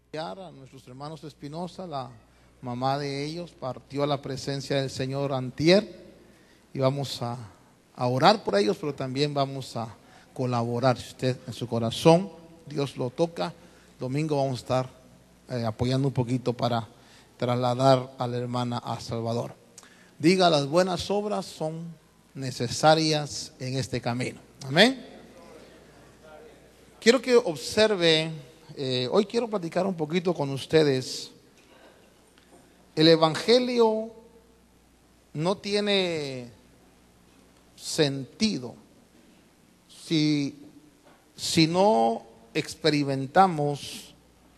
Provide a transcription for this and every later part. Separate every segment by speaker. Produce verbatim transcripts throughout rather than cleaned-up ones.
Speaker 1: A nuestros hermanos Espinosa, la mamá de ellos partió a la presencia del Señor antier y vamos a, a orar por ellos, pero también vamos a colaborar. Si usted en su corazón Dios lo toca, domingo vamos a estar eh, apoyando un poquito para trasladar a la hermana a Salvador. Diga, las buenas obras son necesarias en este camino. Amén. Quiero que observe, eh, hoy quiero platicar un poquito con ustedes. El evangelio no tiene sentido si, si no experimentamos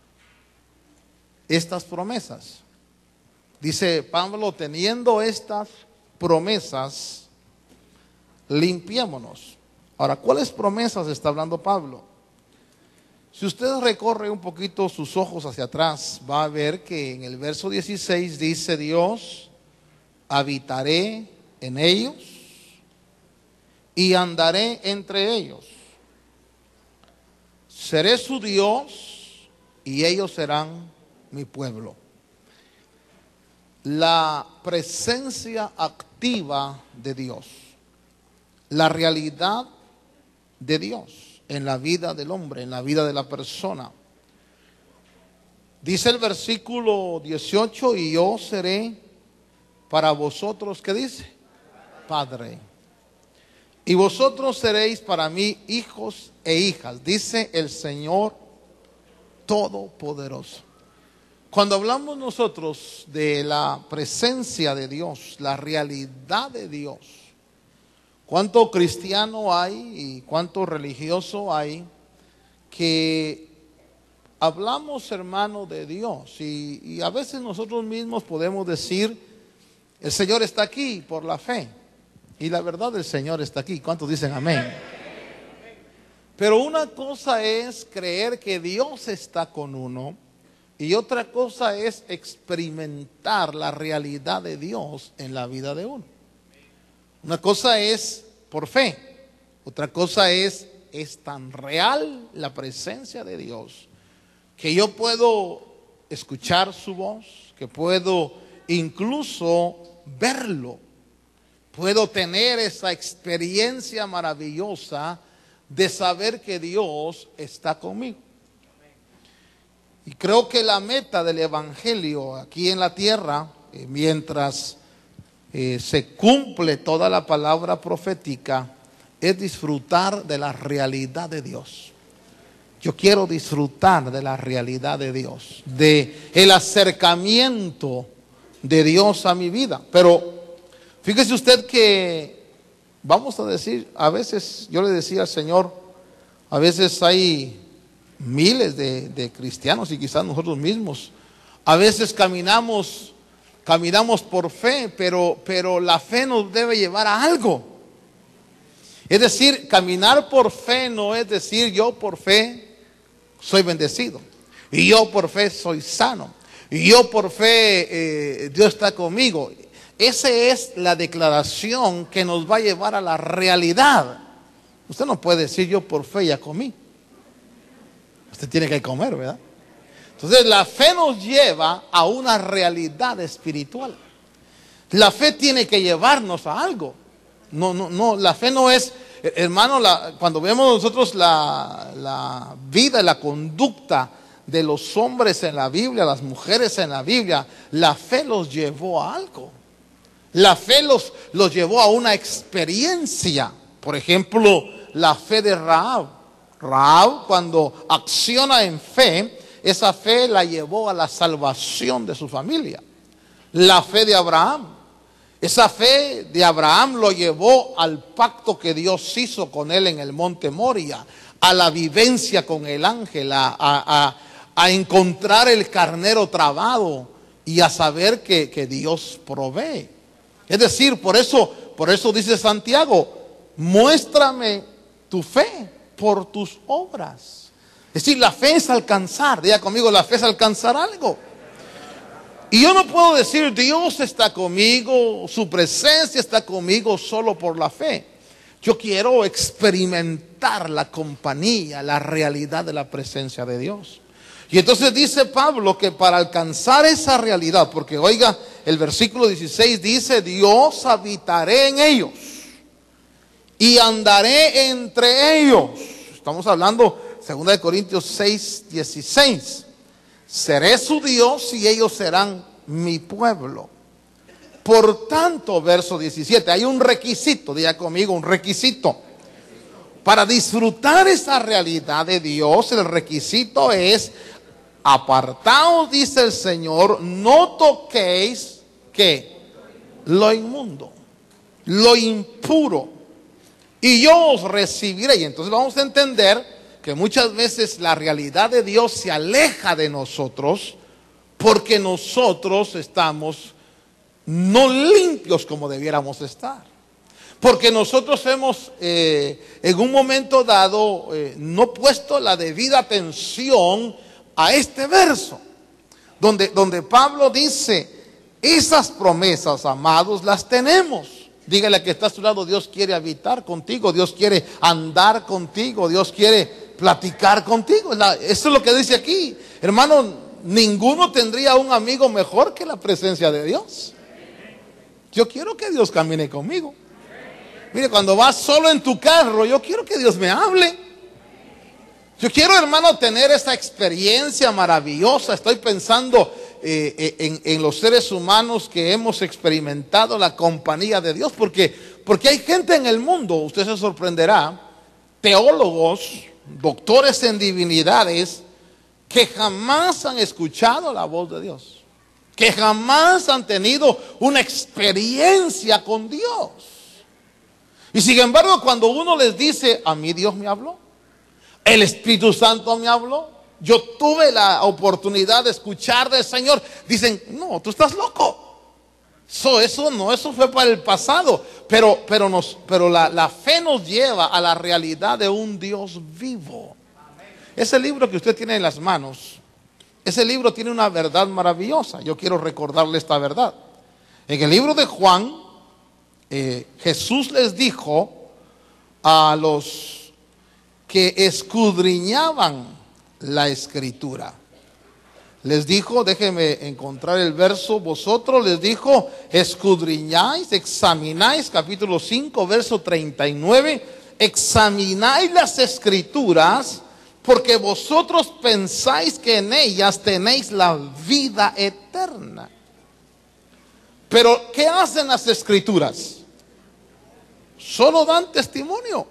Speaker 1: estas promesas. Dice Pablo, teniendo estas promesas, limpiémonos. Ahora, ¿cuáles promesas está hablando Pablo? Si usted recorre un poquito sus ojos hacia atrás, va a ver que en el verso dieciséis dice Dios, habitaré en ellos y andaré entre ellos. Seré su Dios y ellos serán mi pueblo. La presencia activa de Dios, la realidad de Dios en la vida del hombre, en la vida de la persona. Dice el versículo dieciocho, y yo seré para vosotros, ¿qué dice? Padre. Y vosotros seréis para mí hijos e hijas, dice el Señor Todopoderoso. Cuando hablamos nosotros de la presencia de Dios, la realidad de Dios, ¿cuánto cristiano hay y cuánto religioso hay que hablamos, hermano, de Dios? Y, y a veces nosotros mismos podemos decir, el Señor está aquí por la fe. Y la verdad, el Señor está aquí. ¿Cuántos dicen amén? Pero una cosa es creer que Dios está con uno y otra cosa es experimentar la realidad de Dios en la vida de uno. Una cosa es por fe, otra cosa es, es tan real la presencia de Dios que yo puedo escuchar su voz, que puedo incluso verlo, puedo tener esa experiencia maravillosa de saber que Dios está conmigo. Y creo que la meta del evangelio aquí en la tierra, eh, mientras Eh, se cumple toda la palabra profética, es disfrutar de la realidad de Dios. Yo quiero disfrutar de la realidad de Dios, de el acercamiento de Dios a mi vida. Pero fíjese usted que, vamos a decir, a veces yo le decía al Señor, a veces hay miles de, de cristianos y quizás nosotros mismos, a veces caminamos Caminamos por fe, pero, pero la fe nos debe llevar a algo. Es decir, caminar por fe no es decir yo por fe soy bendecido, y yo por fe soy sano, y yo por fe eh, Dios está conmigo. Esa es la declaración que nos va a llevar a la realidad. Usted no puede decir yo por fe ya comí. Usted tiene que comer, ¿verdad? Entonces la fe nos lleva a una realidad espiritual. La fe tiene que llevarnos a algo. No, no, no, la fe no es, hermano, la, cuando vemos nosotros la, la vida, la conducta de los hombres en la Biblia, las mujeres en la Biblia, la fe los llevó a algo. La fe los, los llevó a una experiencia. Por ejemplo, la fe de Rahab. Rahab, cuando acciona en fe, esa fe la llevó a la salvación de su familia. La fe de Abraham, esa fe de Abraham lo llevó al pacto que Dios hizo con él en el monte Moria, a la vivencia con el ángel, a, a, a encontrar el carnero trabado y a saber que, que Dios provee. Es decir, por eso, por eso dice Santiago, muéstrame tu fe por tus obras. Es decir, la fe es alcanzar, diga conmigo, la fe es alcanzar algo. Y yo no puedo decir Dios está conmigo, su presencia está conmigo solo por la fe. Yo quiero experimentar la compañía, la realidad de la presencia de Dios. Y entonces dice Pablo que para alcanzar esa realidad, porque oiga, el versículo dieciséis dice: Dios habitaré en ellos y andaré entre ellos. Estamos hablando segunda de Corintios seis, dieciséis. Seré su Dios y ellos serán mi pueblo. Por tanto, verso diecisiete, hay un requisito, diga conmigo, un requisito. Para disfrutar esa realidad de Dios, el requisito es: apartaos, dice el Señor, no toquéis, ¿qué? Lo inmundo, lo impuro, y yo os recibiré. Y entonces vamos a entender que muchas veces la realidad de Dios se aleja de nosotros porque nosotros estamos no limpios como debiéramos estar. Porque nosotros hemos eh, en un momento dado eh, no puesto la debida atención a este verso, donde, donde Pablo dice: esas promesas, amados, las tenemos. Dígale a que está a su lado: Dios quiere habitar contigo, Dios quiere andar contigo, Dios quiere platicar contigo. La, eso es lo que dice aquí. Hermano, ninguno tendría un amigo mejor que la presencia de Dios. Yo quiero que Dios camine conmigo. Mire, cuando vas solo en tu carro, yo quiero que Dios me hable. Yo quiero, hermano, tener esa experiencia maravillosa. Estoy pensando eh, en, en los seres humanos que hemos experimentado la compañía de Dios. Porque, porque hay gente en el mundo, usted se sorprenderá, teólogos, doctores en divinidades, que jamás han escuchado la voz de Dios, que jamás han tenido una experiencia con Dios. Y sin embargo, cuando uno les dice: a mí Dios me habló, el Espíritu Santo me habló, yo tuve la oportunidad de escuchar del Señor, dicen: no, tú estás loco. Eso, eso no, eso fue para el pasado. Pero, pero, nos, pero la, la fe nos lleva a la realidad de un Dios vivo. Ese libro que usted tiene en las manos, ese libro tiene una verdad maravillosa. Yo quiero recordarle esta verdad. En el libro de Juan, eh, Jesús les dijo a los que escudriñaban la escritura, les dijo, déjenme encontrar el verso, vosotros, les dijo, escudriñáis, examináis, capítulo cinco, verso treinta y nueve, examináis las escrituras, porque vosotros pensáis que en ellas tenéis la vida eterna. Pero, ¿qué hacen las escrituras? Solo dan testimonio.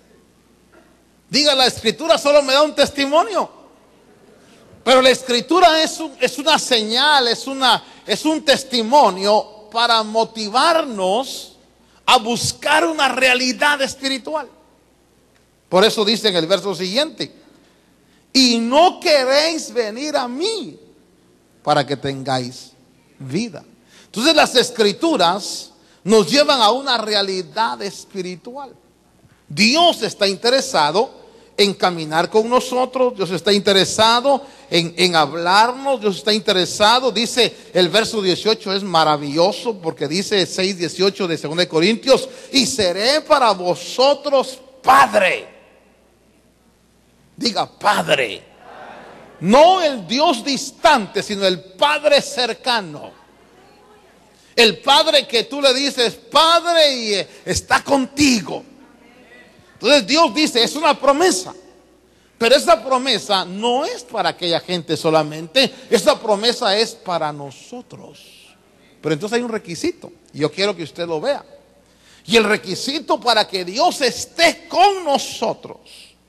Speaker 1: Diga, la escritura solo me da un testimonio. Pero la escritura es, un, es una señal, es, una, es un testimonio para motivarnos a buscar una realidad espiritual. Por eso dice en el verso siguiente: y no queréis venir a mí para que tengáis vida. Entonces las escrituras nos llevan a una realidad espiritual. Dios está interesado en caminar con nosotros, Dios está interesado en, en hablarnos, Dios está interesado, dice el verso dieciocho, es maravilloso porque dice seis dieciocho de segunda de Corintios: y seré para vosotros Padre. Diga, Padre. No el Dios distante, sino el Padre cercano. El Padre que tú le dices Padre y está contigo. Entonces Dios dice, es una promesa. Pero esa promesa no es para aquella gente solamente. Esa promesa es para nosotros. Pero entonces hay un requisito. Y yo quiero que usted lo vea. Y el requisito para que Dios esté con nosotros,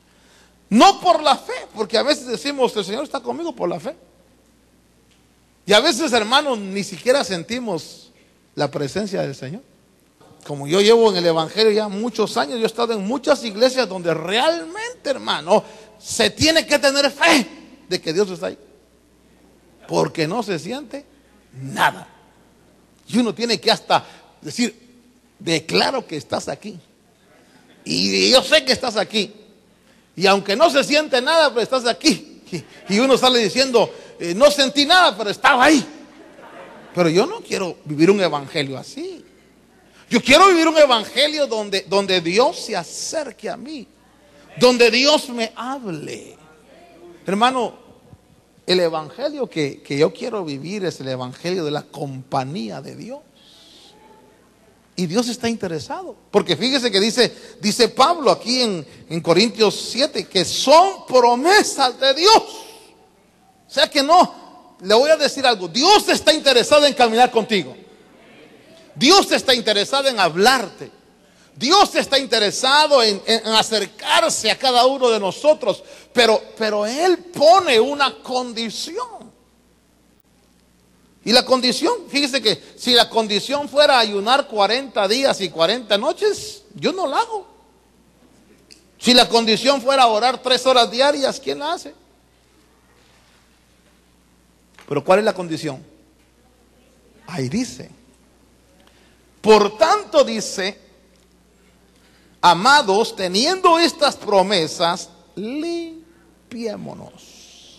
Speaker 1: no por la fe, porque a veces decimos, el Señor está conmigo por la fe. Y a veces, hermanos, ni siquiera sentimos la presencia del Señor. Como yo llevo en el Evangelio ya muchos años, yo he estado en muchas iglesias donde realmente, hermano, se tiene que tener fe de que Dios está ahí. Porque no se siente nada. Y uno tiene que hasta decir, declaro que estás aquí. Y yo sé que estás aquí. Y aunque no se siente nada, pero estás aquí. Y uno sale diciendo, eh, no sentí nada, pero estaba ahí. Pero yo no quiero vivir un evangelio así. Yo quiero vivir un evangelio donde, donde Dios se acerque a mí, donde Dios me hable. Hermano, el evangelio que, que yo quiero vivir es el evangelio de la compañía de Dios. Y Dios está interesado. Porque fíjese que dice, dice Pablo aquí en, en Corintios siete, que son promesas de Dios. O sea que no, le voy a decir algo. Dios está interesado en caminar contigo. Dios está interesado en hablarte. Dios está interesado en, en acercarse a cada uno de nosotros. Pero, pero Él pone una condición. Y la condición, fíjese que si la condición fuera ayunar cuarenta días y cuarenta noches, yo no la hago. Si la condición fuera orar tres horas diarias, ¿quién la hace? Pero ¿cuál es la condición? Ahí dice. Por tanto dice, amados, teniendo estas promesas, limpiémonos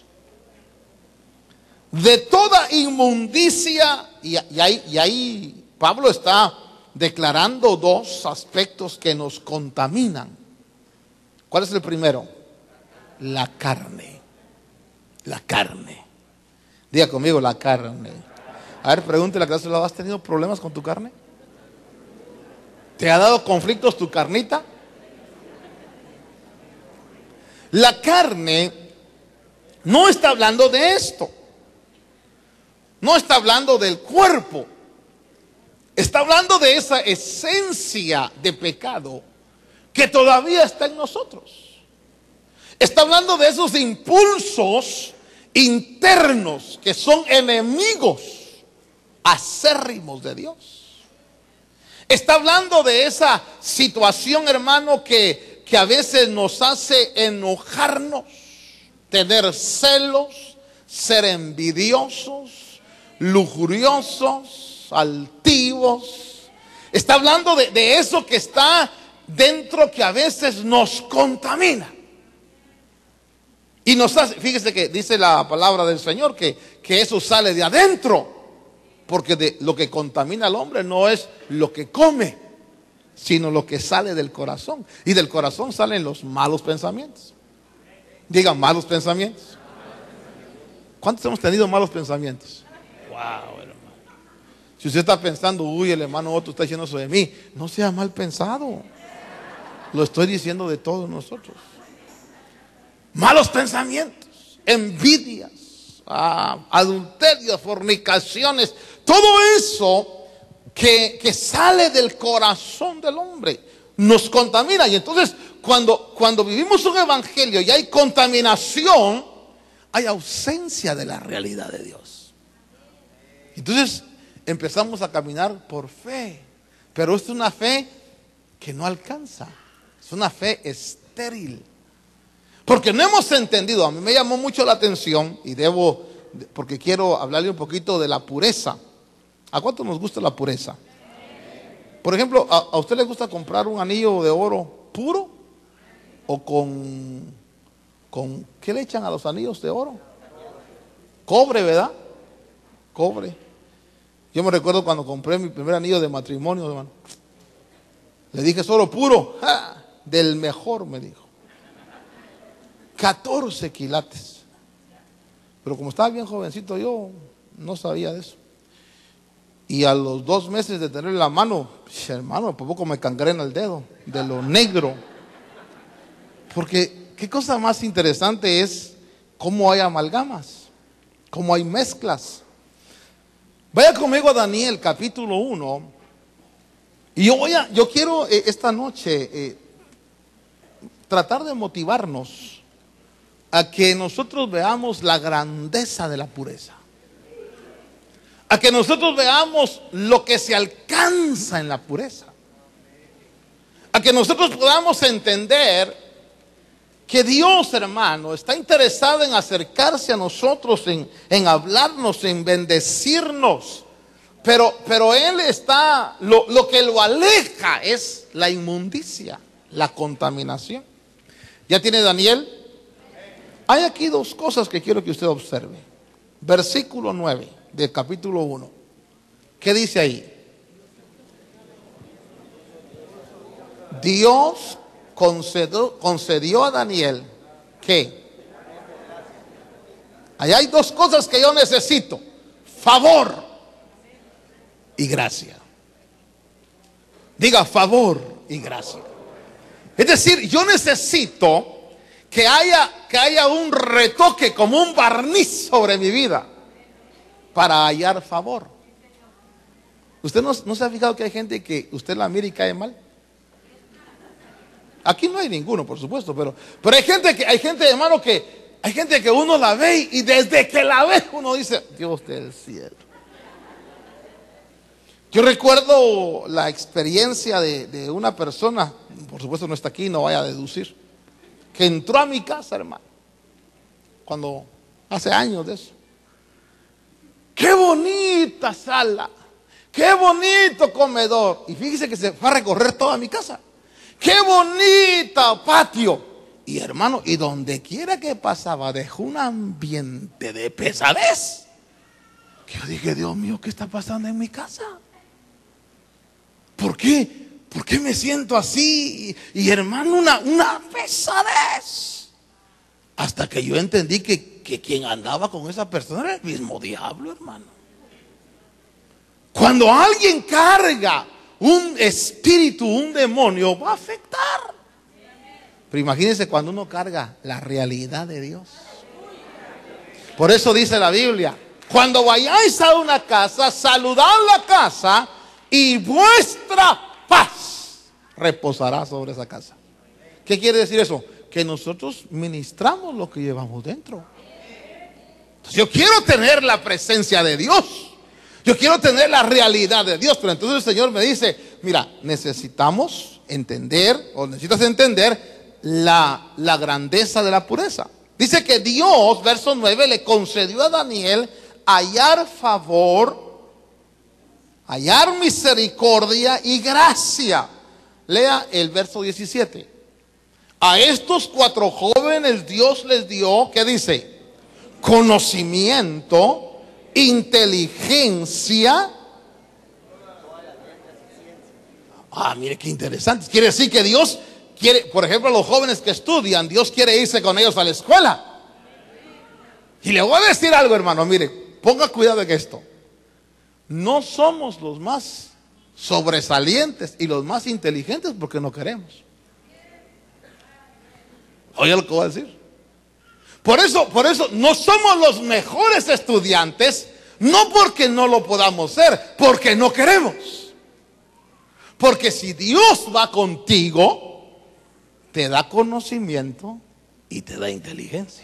Speaker 1: de toda inmundicia. Y, y, ahí, y ahí Pablo está declarando dos aspectos que nos contaminan. ¿Cuál es el primero? La carne. La carne. Diga conmigo, la carne. A ver, pregúntele a que ¿has tenido problemas con tu carne? ¿Te ha dado conflictos tu carnita? La carne no está hablando de esto. No está hablando del cuerpo. Está hablando de esa esencia de pecado que todavía está en nosotros. Está hablando de esos impulsos internos que son enemigos acérrimos de Dios. Está hablando de esa situación, hermano, que, que a veces nos hace enojarnos, tener celos, ser envidiosos, lujuriosos, altivos. Está hablando de, de eso que está dentro, que a veces nos contamina y nos hace, fíjese que dice la palabra del Señor que, que eso sale de adentro, porque de lo que contamina al hombre no es lo que come, sino lo que sale del corazón, y del corazón salen los malos pensamientos. Digan, malos pensamientos. ¿Cuántos hemos tenido malos pensamientos? Wow, hermano. Si usted está pensando, uy, el hermano otro está diciendo eso de mí, no sea mal pensado. Lo estoy diciendo de todos nosotros. Malos pensamientos, envidias, ah, adulterios, fornicaciones, todo eso que, que sale del corazón del hombre nos contamina. Y entonces cuando, cuando vivimos un evangelio y hay contaminación, hay ausencia de la realidad de Dios. Entonces empezamos a caminar por fe, pero es una fe que no alcanza, es una fe estéril, porque no hemos entendido. A mí me llamó mucho la atención y debo, porque quiero hablarle un poquito de la pureza. ¿A cuánto nos gusta la pureza? Por ejemplo, ¿a, a usted le gusta comprar un anillo de oro puro? ¿O con, con qué le echan a los anillos de oro? Cobre, ¿verdad? Cobre. Yo me recuerdo cuando compré mi primer anillo de matrimonio, hermano. Le dije, ¿es oro puro? ¡Ja! Del mejor, me dijo. catorce quilates. Pero como estaba bien jovencito, yo no sabía de eso. Y a los dos meses de tener la mano, hermano, por poco me cangrena el dedo de lo negro. Porque qué cosa más interesante es cómo hay amalgamas, cómo hay mezclas. Vaya conmigo a Daniel capítulo uno. Y yo voy a, yo quiero eh, esta noche eh, tratar de motivarnos a que nosotros veamos la grandeza de la pureza. A que nosotros veamos lo que se alcanza en la pureza. A que nosotros podamos entender que Dios, hermano, está interesado en acercarse a nosotros, en, en hablarnos, en bendecirnos. Pero, pero Él está, lo, lo que lo aleja es la inmundicia, la contaminación. ¿Ya tiene Daniel? Hay aquí dos cosas que quiero que usted observe. Versículo nueve del capítulo uno. ¿Qué dice ahí? Dios concedió, concedió a Daniel, ¿qué? Allá hay dos cosas que yo necesito: favor y gracia. Diga favor y gracia. Es decir, yo necesito que haya, que haya un retoque, como un barniz sobre mi vida, para hallar favor. ¿Usted no, no se ha fijado que hay gente que usted la mira y cae mal? Aquí no hay ninguno, por supuesto, pero, pero hay gente que, hay gente, hermano, que hay gente que uno la ve y desde que la ve uno dice: Dios del cielo. Yo recuerdo la experiencia de, de una persona, por supuesto no está aquí, no vaya a deducir, que entró a mi casa, hermano, cuando hace años de eso. ¡Qué bonita sala! ¡Qué bonito comedor! Y fíjese que se fue a recorrer toda mi casa. ¡Qué bonita patio! Y hermano, y donde quiera que pasaba dejó un ambiente de pesadez, que yo dije: Dios mío, ¿qué está pasando en mi casa? ¿Por qué? ¿Por qué me siento así? Y, y hermano, una, una pesadez. Hasta que yo entendí que, que quien andaba con esa persona era el mismo diablo, hermano. Cuando alguien carga un espíritu, un demonio, va a afectar. Pero imagínense cuando uno carga la realidad de Dios. Por eso dice la Biblia: cuando vayáis a una casa, saludad la casa, y vuestra paz reposará sobre esa casa. ¿Qué quiere decir eso? Que nosotros ministramos lo que llevamos dentro. Entonces, yo quiero tener la presencia de Dios, yo quiero tener la realidad de Dios. Pero entonces el Señor me dice: mira, necesitamos entender, o necesitas entender la, la grandeza de la pureza. Dice que Dios, verso nueve, le concedió a Daniel hallar favor, hallar misericordia y gracia. Lea el verso diecisiete. A estos cuatro jóvenes Dios les dio, ¿qué dice? Conocimiento, inteligencia. Ah, mire qué interesante. Quiere decir que Dios quiere, por ejemplo, a los jóvenes que estudian, Dios quiere irse con ellos a la escuela. Y le voy a decir algo, hermano, mire, ponga cuidado en esto. No somos los más sobresalientes y los más inteligentes porque no queremos. Oye lo que voy a decir. Por eso, por eso no somos los mejores estudiantes, no porque no lo podamos ser, porque no queremos. Porque si Dios va contigo, te da conocimiento y te da inteligencia.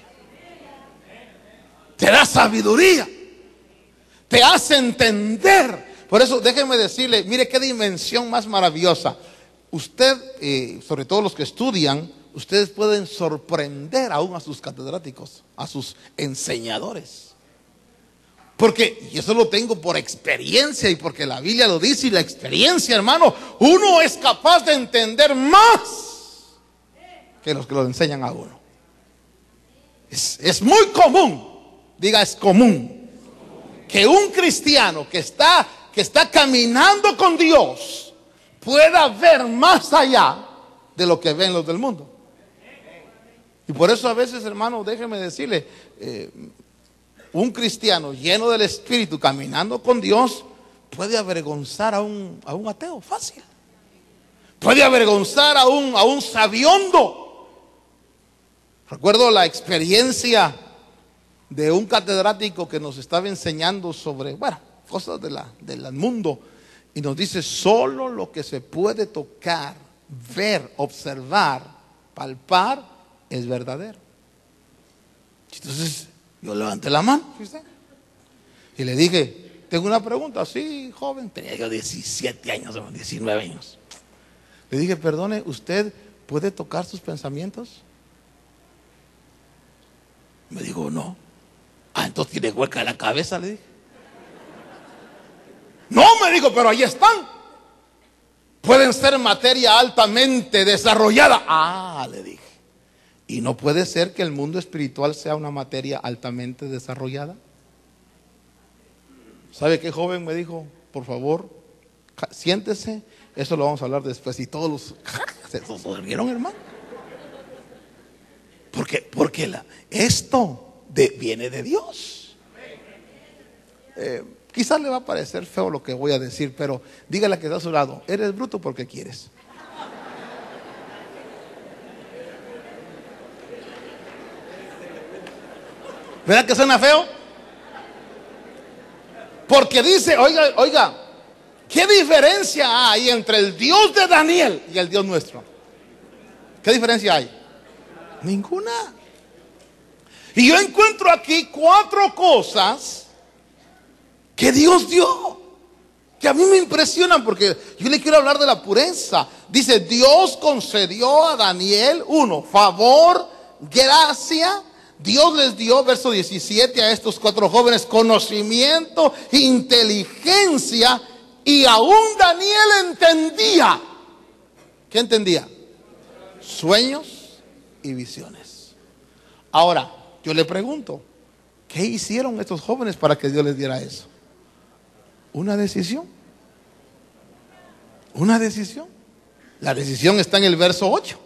Speaker 1: Te da sabiduría. Te hace entender. Por eso déjenme decirle, mire qué dimensión más maravillosa. Usted, eh, sobre todo los que estudian, ustedes pueden sorprender aún a sus catedráticos, a sus enseñadores. Porque, y eso lo tengo por experiencia y porque la Biblia lo dice, y la experiencia, hermano, uno es capaz de entender más que los que lo enseñan a uno. Es, es muy común, diga es común, que un cristiano que está, que está caminando con Dios pueda ver más allá de lo que ven los del mundo. Y por eso a veces, hermano, déjeme decirle, eh, un cristiano lleno del Espíritu caminando con Dios puede avergonzar a un, a un ateo fácil. Puede avergonzar a un, a un sabiondo. Recuerdo la experiencia de un catedrático que nos estaba enseñando sobre, bueno, cosas de la, del mundo, y nos dice: solo lo que se puede tocar, ver, observar, palpar es verdadero. Entonces yo levanté la mano, ¿viste? Y le dije: tengo una pregunta. Sí, joven, tenía yo diecisiete años, diecinueve años. Le dije: perdone, ¿usted puede tocar sus pensamientos? Me dijo: no. Ah, entonces tiene hueca la cabeza, le dije. No, me dijo, pero ahí están. Pueden ser materia altamente desarrollada. Ah, le dije. ¿Y no puede ser que el mundo espiritual sea una materia altamente desarrollada? ¿Sabe qué, joven? Me dijo: por favor, siéntese, eso lo vamos a hablar después. Y todos los se durmieron, hermano. Porque, porque la, esto de, viene de Dios. Eh, quizás le va a parecer feo lo que voy a decir, pero dígale que está a su lado, eres bruto porque quieres. ¿Verdad que suena feo? Porque dice, oiga, oiga, ¿qué diferencia hay entre el Dios de Daniel y el Dios nuestro? ¿Qué diferencia hay? Ninguna. Y yo encuentro aquí cuatro cosas que Dios dio, que a mí me impresionan, porque yo le quiero hablar de la pureza. Dice, Dios concedió a Daniel, uno, favor, gracia. Dios les dio, verso diecisiete, a estos cuatro jóvenes conocimiento, inteligencia, y aún Daniel entendía. ¿Qué entendía? Sueños y visiones. Ahora, yo le pregunto, ¿qué hicieron estos jóvenes para que Dios les diera eso? Una decisión. Una decisión. La decisión está en el verso ocho.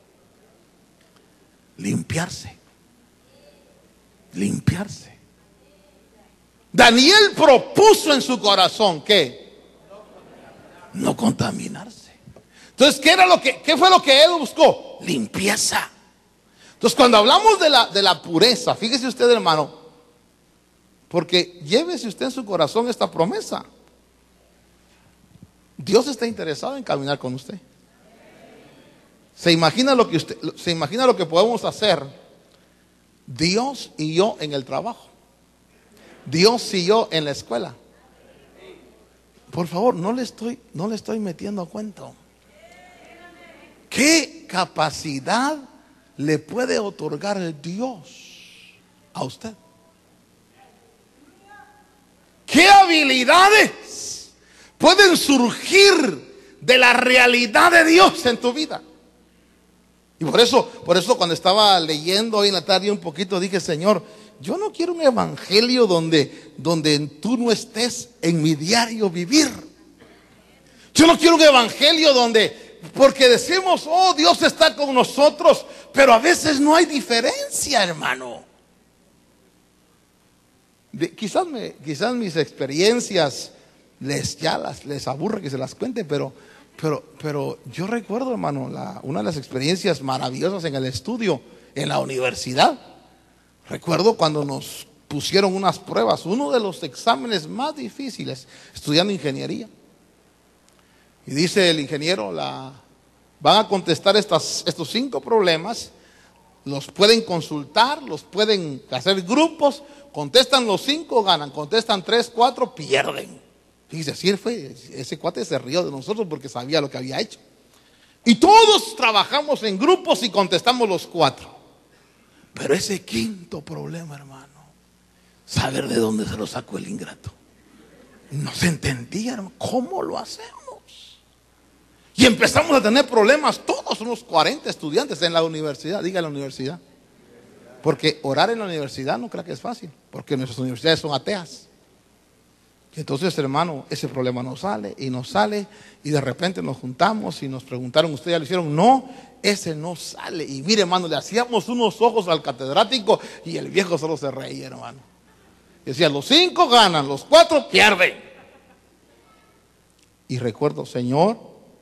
Speaker 1: Limpiarse. Limpiarse. Daniel propuso en su corazón ¿qué? No contaminarse. Entonces, ¿qué era lo que, qué fue lo que él buscó? Limpieza. Entonces, cuando hablamos de la, de la pureza, fíjese usted, hermano, porque llévese usted en su corazón esta promesa. Dios está interesado en caminar con usted. ¿Se imagina lo que usted, se imagina lo que podemos hacer? Dios y yo en el trabajo. Dios y yo en la escuela. Por favor, no le estoy, no le estoy metiendo a cuento. ¿Qué capacidad le puede otorgar el Dios a usted? ¿Qué habilidades pueden surgir de la realidad de Dios en tu vida? Y por eso, por eso cuando estaba leyendo hoy en la tarde un poquito, dije, Señor, yo no quiero un evangelio donde, donde tú no estés en mi diario vivir. Yo no quiero un evangelio donde, porque decimos, oh, Dios está con nosotros, pero a veces no hay diferencia, hermano. De, quizás, me, quizás mis experiencias les, ya las, les aburre que se las cuente, pero... Pero, pero yo recuerdo, hermano, la, una de las experiencias maravillosas en el estudio, en la universidad. Recuerdo cuando nos pusieron unas pruebas, uno de los exámenes más difíciles, estudiando ingeniería. Y dice el ingeniero, la, van a contestar estas, estos cinco problemas, los pueden consultar, los pueden hacer grupos, contestan los cinco, ganan, contestan tres, cuatro, pierden. Fíjese, así fue, ese cuate se rió de nosotros porque sabía lo que había hecho. Y todos trabajamos en grupos y contestamos los cuatro. Pero ese quinto problema, hermano, saber de dónde se lo sacó el ingrato. No se entendía, hermano, ¿cómo lo hacemos? Y empezamos a tener problemas, todos unos cuarenta estudiantes en la universidad, diga la universidad. Porque orar en la universidad no creo que es fácil, porque nuestras universidades son ateas. Entonces, hermano, ese problema nos sale y nos sale y de repente nos juntamos y nos preguntaron, ¿ustedes ya lo hicieron? No, ese no sale. Y mire, hermano, le hacíamos unos ojos al catedrático y el viejo solo se reía, hermano. Decía, los cinco ganan, los cuatro pierden. Y recuerdo, Señor,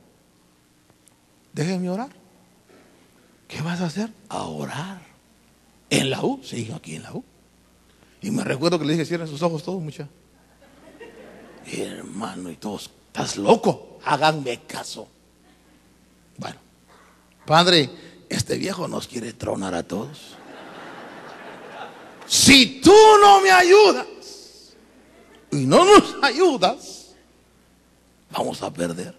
Speaker 1: déjeme orar. ¿Qué vas a hacer? A orar. ¿En la U? Sí, aquí en la U. Y me recuerdo que le dije, cierren sus ojos todos, muchachos. Hermano, y todos, ¿estás loco? Háganme caso. Bueno, Padre, este viejo nos quiere tronar a todos. Si tú no me ayudas y no nos ayudas, vamos a perder.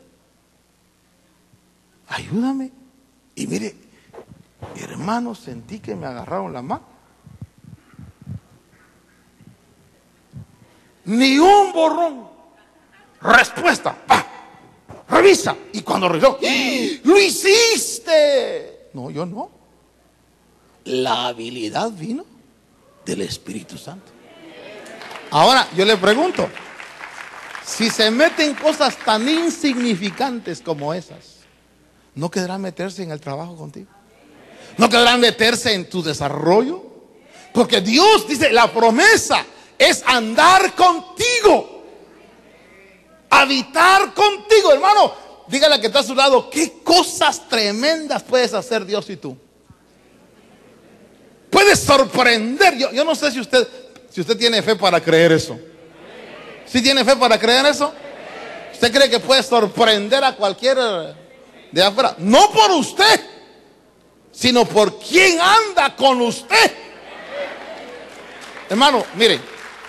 Speaker 1: Ayúdame. Y mire, hermano, sentí que me agarraron la mano. Ni un borrón. Respuesta, ¡pah! Revisa. Y cuando revisó, ¡ah! ¡Lo hiciste! No, yo no. La habilidad vino del Espíritu Santo. Ahora, yo le pregunto, si se meten cosas tan insignificantes como esas, ¿no querrán meterse en el trabajo contigo? ¿No querrán meterse en tu desarrollo? Porque Dios dice, la promesa es andar contigo, habitar contigo, hermano. Dígale a que está a su lado, qué cosas tremendas puedes hacer Dios y tú. Puedes sorprender. Yo, yo no sé si usted, si usted tiene fe para creer eso. ¿Sí tiene fe para creer eso? ¿Usted cree que puede sorprender a cualquiera de afuera? No por usted, sino por quien anda con usted. Hermano, mire,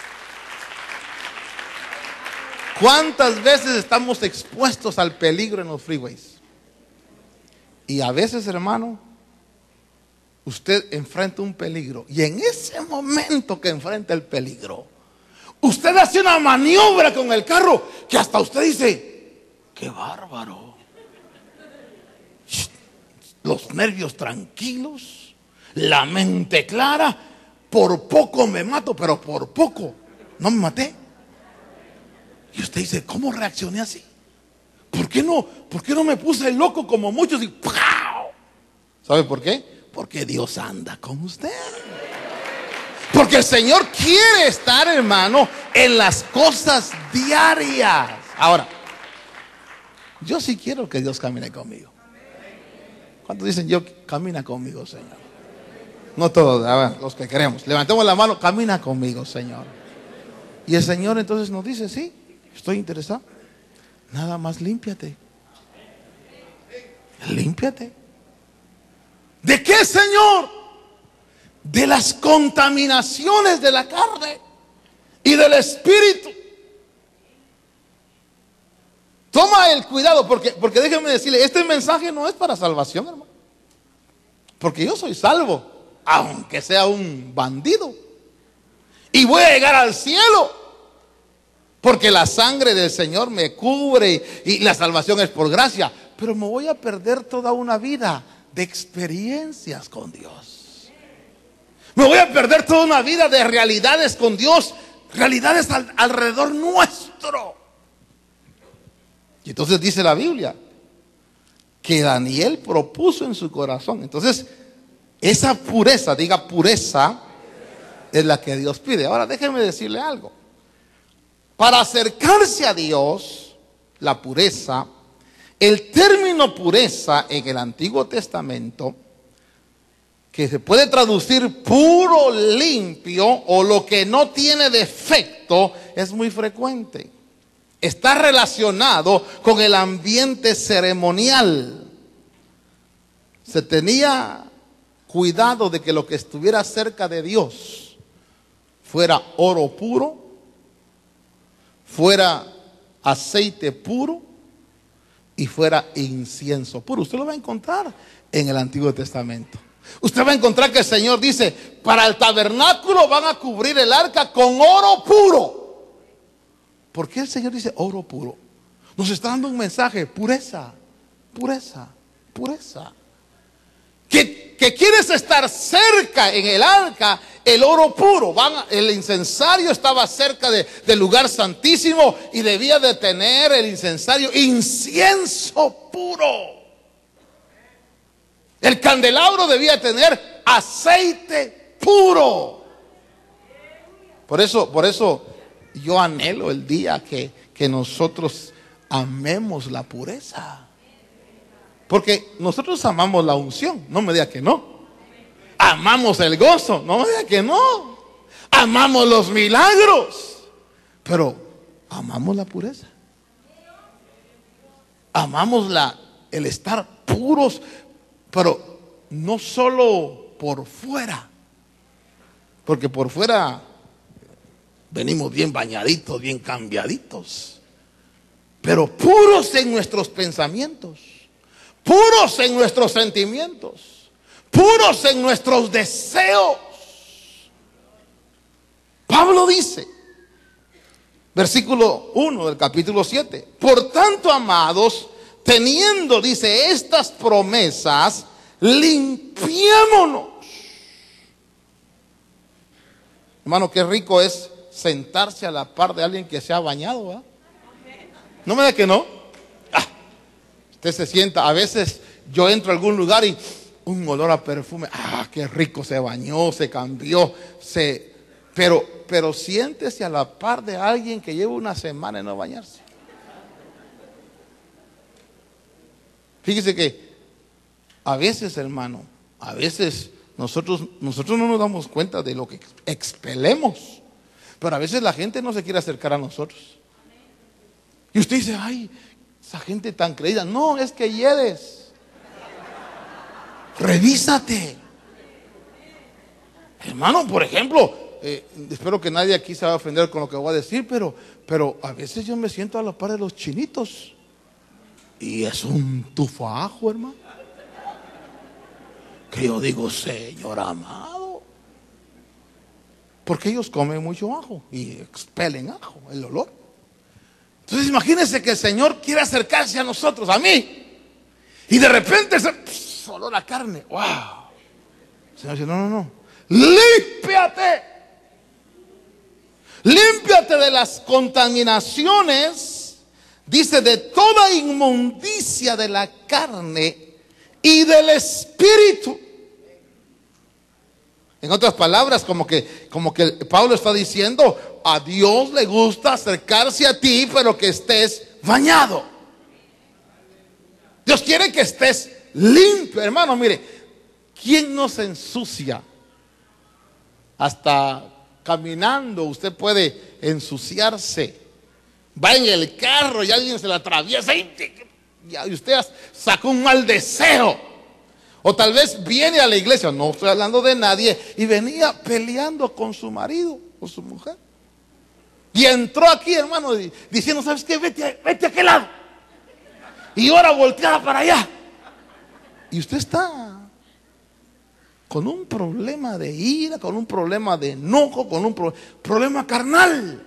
Speaker 1: ¿cuántas veces estamos expuestos al peligro en los freeways? Y a veces, hermano, usted enfrenta un peligro, y en ese momento que enfrenta el peligro, usted hace una maniobra con el carro que hasta usted dice, qué bárbaro. Los nervios tranquilos, la mente clara. Por poco me mato, pero por poco no me maté. Y usted dice, ¿cómo reaccioné así? ¿Por qué no, por qué no me puse loco como muchos? Y ¡pau! ¿Sabe por qué? Porque Dios anda con usted. Porque el Señor quiere estar, hermano, en las cosas diarias. Ahora, yo sí quiero que Dios camine conmigo. ¿Cuántos dicen, yo camina conmigo, Señor? No todos, a ver, los que queremos. Levantemos la mano, camina conmigo, Señor. Y el Señor entonces nos dice, sí, estoy interesado. Nada más límpiate. Límpiate. ¿De qué, Señor? De las contaminaciones de la carne y del espíritu. Toma el cuidado, porque, porque déjeme decirle, este mensaje no es para salvación, hermano. Porque yo soy salvo, aunque sea un bandido. Y voy a llegar al cielo, porque la sangre del Señor me cubre y la salvación es por gracia. Pero me voy a perder toda una vida de experiencias con Dios. Me voy a perder toda una vida de realidades con Dios, realidades al, alrededor nuestro. Y entonces dice la Biblia que Daniel propuso en su corazón. Entonces, esa pureza, diga pureza, es la que Dios pide. Ahora déjeme decirle algo. Para acercarse a Dios, la pureza, el término pureza en el Antiguo Testamento, que se puede traducir puro, limpio o lo que no tiene defecto, es muy frecuente. Está relacionado con el ambiente ceremonial. Se tenía cuidado de que lo que estuviera cerca de Dios fuera oro puro, fuera aceite puro y fuera incienso puro. Usted lo va a encontrar en el Antiguo Testamento. Usted va a encontrar que el Señor dice, para el tabernáculo van a cubrir el arca con oro puro. ¿Por qué el Señor dice oro puro? Nos está dando un mensaje, pureza, pureza, pureza. Que, que quieres estar cerca en el arca, el oro puro. Van, el incensario estaba cerca de, del lugar santísimo y debía de tener el incensario incienso puro. El candelabro debía tener aceite puro. Por eso, por eso yo anhelo el día que, que nosotros amemos la pureza. Porque nosotros amamos la unción, no me diga que no. Amamos el gozo, no me diga que no. Amamos los milagros, pero amamos la pureza. Amamos la, el estar puros, pero no solo por fuera. Porque por fuera venimos bien bañaditos, bien cambiaditos. Pero puros en nuestros pensamientos. Puros en nuestros sentimientos, puros en nuestros deseos. Pablo dice, versículo uno del capítulo siete, por tanto, amados, teniendo, dice, estas promesas, limpiémonos. Hermano, qué rico es sentarse a la par de alguien que se ha bañado, ¿verdad? No me da que no. Usted se sienta, a veces yo entro a algún lugar y un olor a perfume. Ah, qué rico, se bañó, se cambió, se, pero, pero siéntese a la par de alguien que lleva una semana en no bañarse. Fíjese que a veces, hermano, a veces nosotros, nosotros no nos damos cuenta de lo que expelemos, pero a veces la gente no se quiere acercar a nosotros. Y usted dice, ay, esa gente tan creída. No, es que hieres. Revísate. Hermano, por ejemplo, eh, espero que nadie aquí se va a ofender con lo que voy a decir, pero, pero a veces yo me siento a la par de los chinitos. Y es un tufajo, hermano. Que yo digo, Señor amado. Porque ellos comen mucho ajo y expelen ajo, el olor. Entonces imagínense que el Señor quiere acercarse a nosotros, a mí. Y de repente se pss, olor a carne. ¡Wow! El Señor dice, no, no, no. Límpiate. Límpiate de las contaminaciones. Dice, de toda inmundicia de la carne y del espíritu. En otras palabras, como que, como que Pablo está diciendo, a Dios le gusta acercarse a ti, pero que estés bañado. Dios quiere que estés limpio, hermano. Mire, ¿quién no se ensucia? Hasta caminando usted puede ensuciarse. Va en el carro y alguien se la atraviesa y usted sacó un mal deseo. O tal vez viene a la iglesia, no estoy hablando de nadie, y venía peleando con su marido o su mujer. Y entró aquí, hermano, diciendo, ¿sabes qué? Vete, vete a aquel lado. Y ahora volteada para allá. Y usted está con un problema de ira, con un problema de enojo, con un pro problema carnal.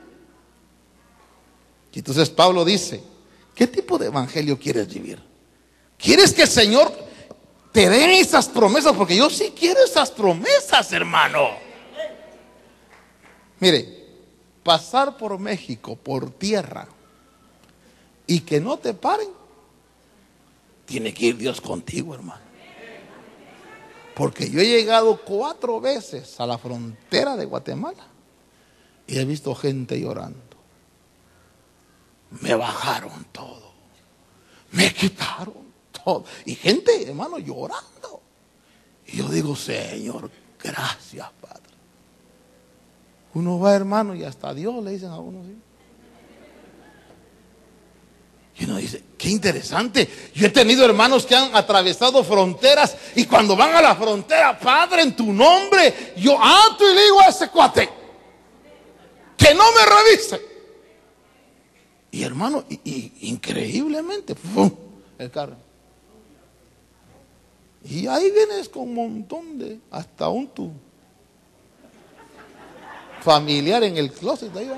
Speaker 1: Y entonces Pablo dice, ¿qué tipo de evangelio quieres vivir? ¿Quieres que el Señor te dé esas promesas? Porque yo sí quiero esas promesas, hermano. Mire, pasar por México, por tierra, y que no te paren, tiene que ir Dios contigo, hermano. Porque yo he llegado cuatro veces a la frontera de Guatemala y he visto gente llorando. Me bajaron todo, me quitaron todo, y gente, hermano, llorando. Y yo digo, Señor, gracias, Padre. Uno va, hermano, y hasta Dios le dicen a uno así. Y uno dice, qué interesante. Yo he tenido hermanos que han atravesado fronteras, y cuando van a la frontera, Padre, en tu nombre, yo ato y le digo a ese cuate que no me revise. Y hermano, y, y, increíblemente, ¡pum!, el carro. Y ahí vienes con un montón de, hasta un tu familiar en el closet. Ahí va.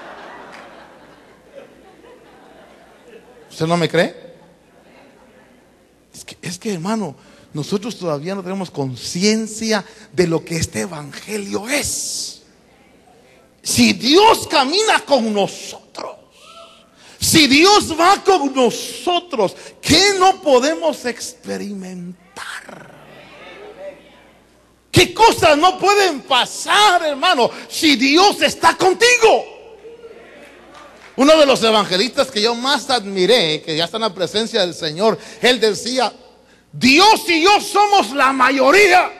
Speaker 1: ¿Usted no me cree? Es que, es que hermano, nosotros todavía no tenemos conciencia de lo que este evangelio es. Si Dios camina con nosotros, si Dios va con nosotros, ¿qué no podemos experimentar? ¿Qué cosas no pueden pasar, hermano, si Dios está contigo? Uno de los evangelistas que yo más admiré, que ya está en la presencia del Señor, él decía, Dios y yo somos la mayoría.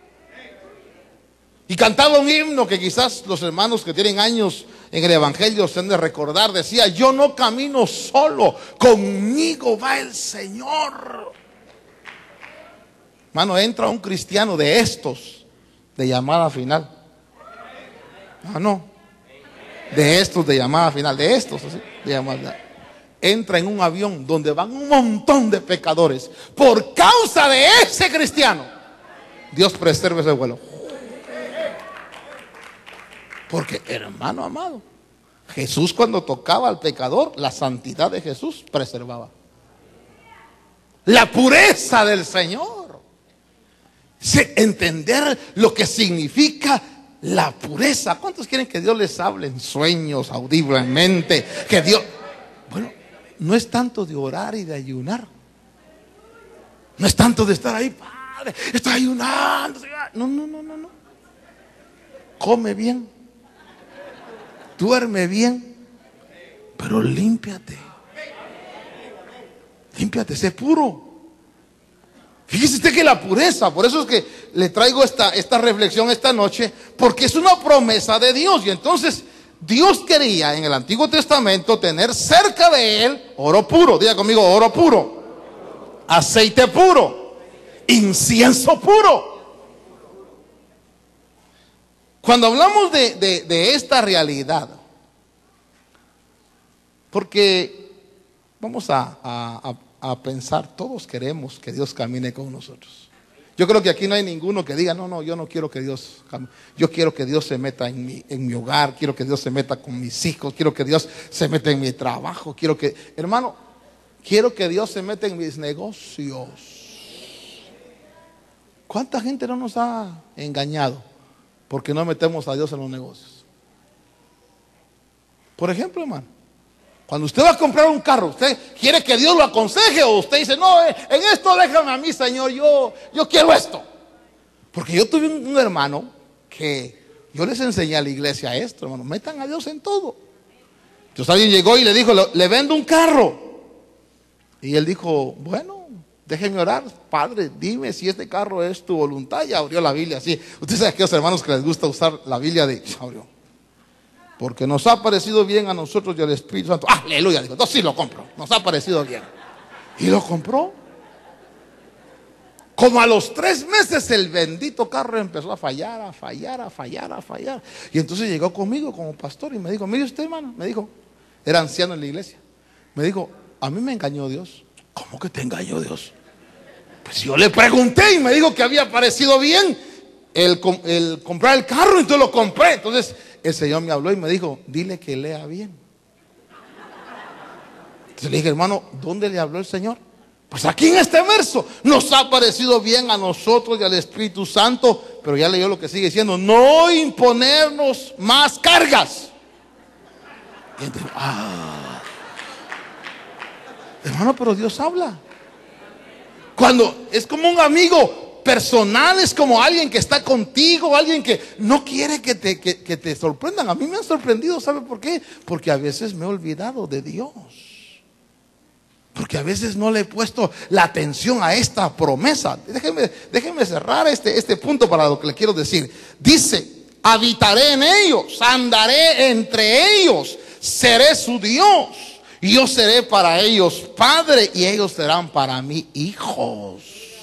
Speaker 1: Y cantaba un himno que quizás los hermanos que tienen años en el evangelio se han de recordar. Decía, yo no camino solo, conmigo va el Señor. Hermano, entra un cristiano de estos, de llamada final. Ah, no. De estos de llamada final, de estos así, de llamada. Entra en un avión donde van un montón de pecadores. Por causa de ese cristiano, Dios preserve ese vuelo. Porque, hermano amado, Jesús cuando tocaba al pecador, la santidad de Jesús preservaba. La pureza del Señor. Entender lo que significa la pureza. ¿Cuántos quieren que Dios les hable en sueños, audiblemente? Que Dios... Bueno, no es tanto de orar y de ayunar. No es tanto de estar ahí, padre, estoy ayunando. No, no, no, no, no. Come bien, duerme bien, pero límpiate. Límpiate, sé puro. Fíjese usted que la pureza, por eso es que le traigo esta, esta reflexión esta noche, porque es una promesa de Dios. Y entonces Dios quería en el Antiguo Testamento tener cerca de él oro puro. Diga conmigo, oro puro, aceite puro, incienso puro. Cuando hablamos de, de, de esta realidad, porque vamos a, a, a pensar, todos queremos que Dios camine con nosotros. Yo creo que aquí no hay ninguno que diga, no, no, yo no quiero que Dios camine. Yo quiero que Dios se meta en mi, en mi hogar, quiero que Dios se meta con mis hijos, quiero que Dios se meta en mi trabajo, quiero que, hermano, quiero que Dios se meta en mis negocios. ¿Cuánta gente no nos ha engañado porque no metemos a Dios en los negocios? Por ejemplo, hermano, cuando usted va a comprar un carro, ¿usted quiere que Dios lo aconseje o usted dice, no, en esto déjame a mí, Señor, yo, yo quiero esto? Porque yo tuve un, un hermano que yo les enseñé a la iglesia esto, hermano, metan a Dios en todo. Entonces alguien llegó y le dijo, le, le vendo un carro. Y él dijo, bueno, déjeme orar, Padre, dime si este carro es tu voluntad. Y abrió la Biblia así. Usted sabe que a los hermanos que les gusta usar la Biblia de abrió. Porque nos ha parecido bien a nosotros y al Espíritu Santo. Aleluya, digo, entonces sí lo compro. Nos ha parecido bien. Y lo compró. Como a los tres meses el bendito carro empezó a fallar, a fallar, a fallar, a fallar. Y entonces llegó conmigo como pastor y me dijo, mire usted, hermano, me dijo, era anciano en la iglesia. Me dijo, a mí me engañó Dios. ¿Cómo que te engañó Dios? Pues yo le pregunté y me dijo que había parecido bien el, el comprar el carro, entonces lo compré. Entonces el Señor me habló y me dijo, dile que lea bien. Entonces le dije, hermano, ¿dónde le habló el Señor? Pues aquí en este verso. Nos ha parecido bien a nosotros y al Espíritu Santo, pero ya leyó lo que sigue diciendo, no imponernos más cargas. Y entonces, ah, hermano, pero Dios habla. Cuando es como un amigo personal, es como alguien que está contigo, alguien que no quiere que te, que, que te sorprendan. A mí me han sorprendido, ¿sabe por qué? Porque a veces me he olvidado de Dios. Porque a veces no le he puesto la atención a esta promesa. Déjenme, déjenme cerrar este, este punto para lo que le quiero decir. Dice, habitaré en ellos, andaré entre ellos, seré su Dios. Y yo seré para ellos padre y ellos serán para mí hijos.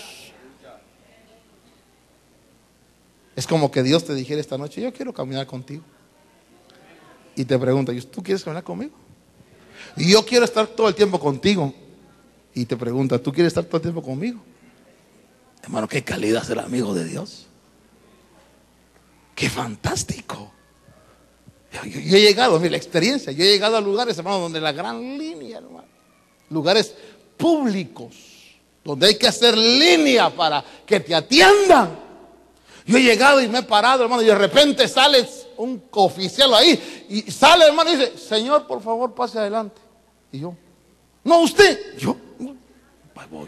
Speaker 1: Es como que Dios te dijera esta noche, yo quiero caminar contigo. Y te pregunta, ¿tú quieres caminar conmigo? Y yo quiero estar todo el tiempo contigo. Y te pregunta, ¿tú quieres estar todo el tiempo conmigo? Hermano, qué calidad ser amigo de Dios. Qué fantástico. Yo, yo, yo he llegado, mira la experiencia, yo he llegado a lugares, hermano, donde la gran línea, hermano, lugares públicos, donde hay que hacer línea para que te atiendan. Yo he llegado y me he parado, hermano, y de repente sale un oficial ahí, y sale, hermano, y dice, Señor, por favor, pase adelante. Y yo, no, usted, yo, pues voy.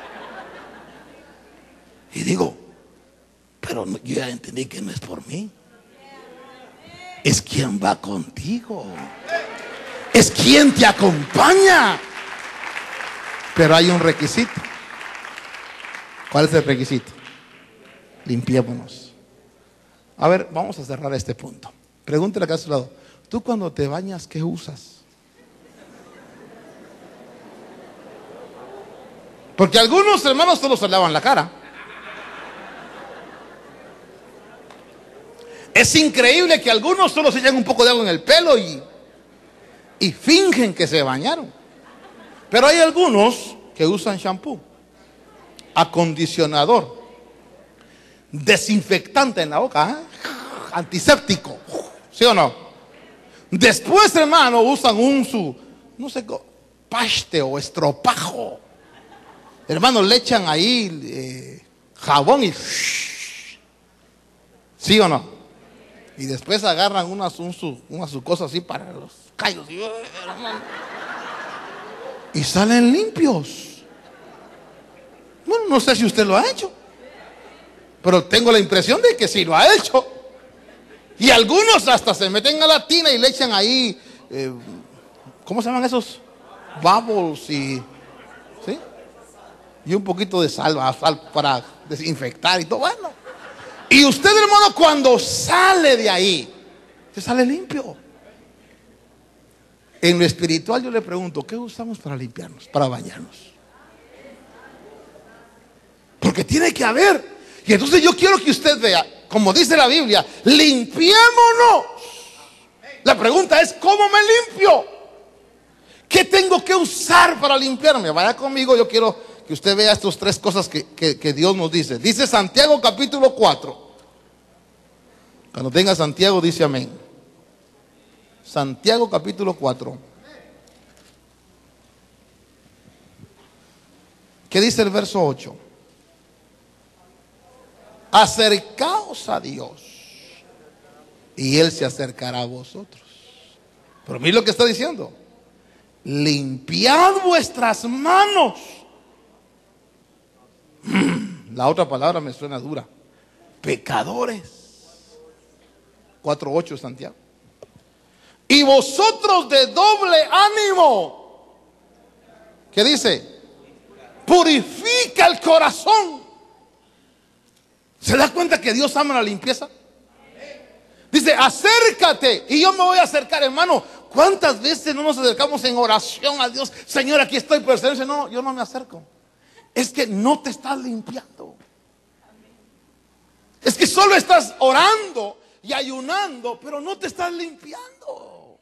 Speaker 1: Y digo, pero no, yo ya entendí que no es por mí. Es quien va contigo. Es quien te acompaña. Pero hay un requisito. ¿Cuál es el requisito? Limpiémonos. A ver, vamos a cerrar este punto. Pregúntale acá a su lado. ¿Tú cuando te bañas qué usas? Porque algunos hermanos solo se lavan la cara. Es increíble que algunos solo se echan un poco de agua en el pelo y, y fingen que se bañaron. Pero hay algunos que usan shampoo, acondicionador, desinfectante en la boca, ¿eh? Antiséptico, ¿sí o no? Después, hermano, usan un su, no sé, paste o estropajo. Hermano, le echan ahí eh, jabón y ¿sí o no? Y después agarran unas un, su, una su cosa así para los callos y, y salen limpios. Bueno, no sé si usted lo ha hecho. pero tengo la impresión de que sí lo ha hecho. Y algunos hasta se meten a la tina y le echan ahí, eh, ¿cómo se llaman esos? Bubbles y, ¿sí? Y un poquito de sal, sal para desinfectar y todo. Bueno, y usted, hermano, cuando sale de ahí, se sale limpio. En lo espiritual yo le pregunto, ¿qué usamos para limpiarnos, para bañarnos? Porque tiene que haber. Y entonces yo quiero que usted vea, como dice la Biblia, limpiémonos. La pregunta es, ¿cómo me limpio? ¿Qué tengo que usar para limpiarme? Vaya conmigo, yo quiero que usted vea estas tres cosas que, que, que Dios nos dice. Dice Santiago capítulo cuatro. Cuando tenga Santiago dice amén. Santiago capítulo cuatro. ¿Qué dice el verso ocho? Acercaos a Dios y Él se acercará a vosotros. Pero mire lo que está diciendo. Limpiad vuestras manos. La otra palabra me suena dura. Pecadores. cuatro ocho Santiago. Y vosotros de doble ánimo. ¿Qué dice? Purifica el corazón. ¿Se da cuenta que Dios ama la limpieza? Dice, acércate y yo me voy a acercar, hermano. ¿Cuántas veces no nos acercamos en oración a Dios? Señor, aquí estoy, pero el Señor dice, no, yo no me acerco. Es que no te estás limpiando. Es que solo estás orando y ayunando, pero no te estás limpiando.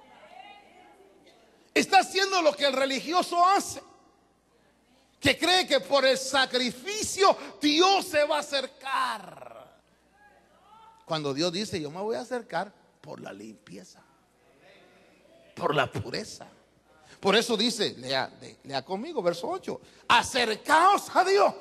Speaker 1: Estás haciendo lo que el religioso hace, que cree que por el sacrificio Dios se va a acercar. Cuando Dios dice, yo me voy a acercar por la limpieza, por la pureza. Por eso dice, lea, lea conmigo, verso ocho. Acercaos a Dios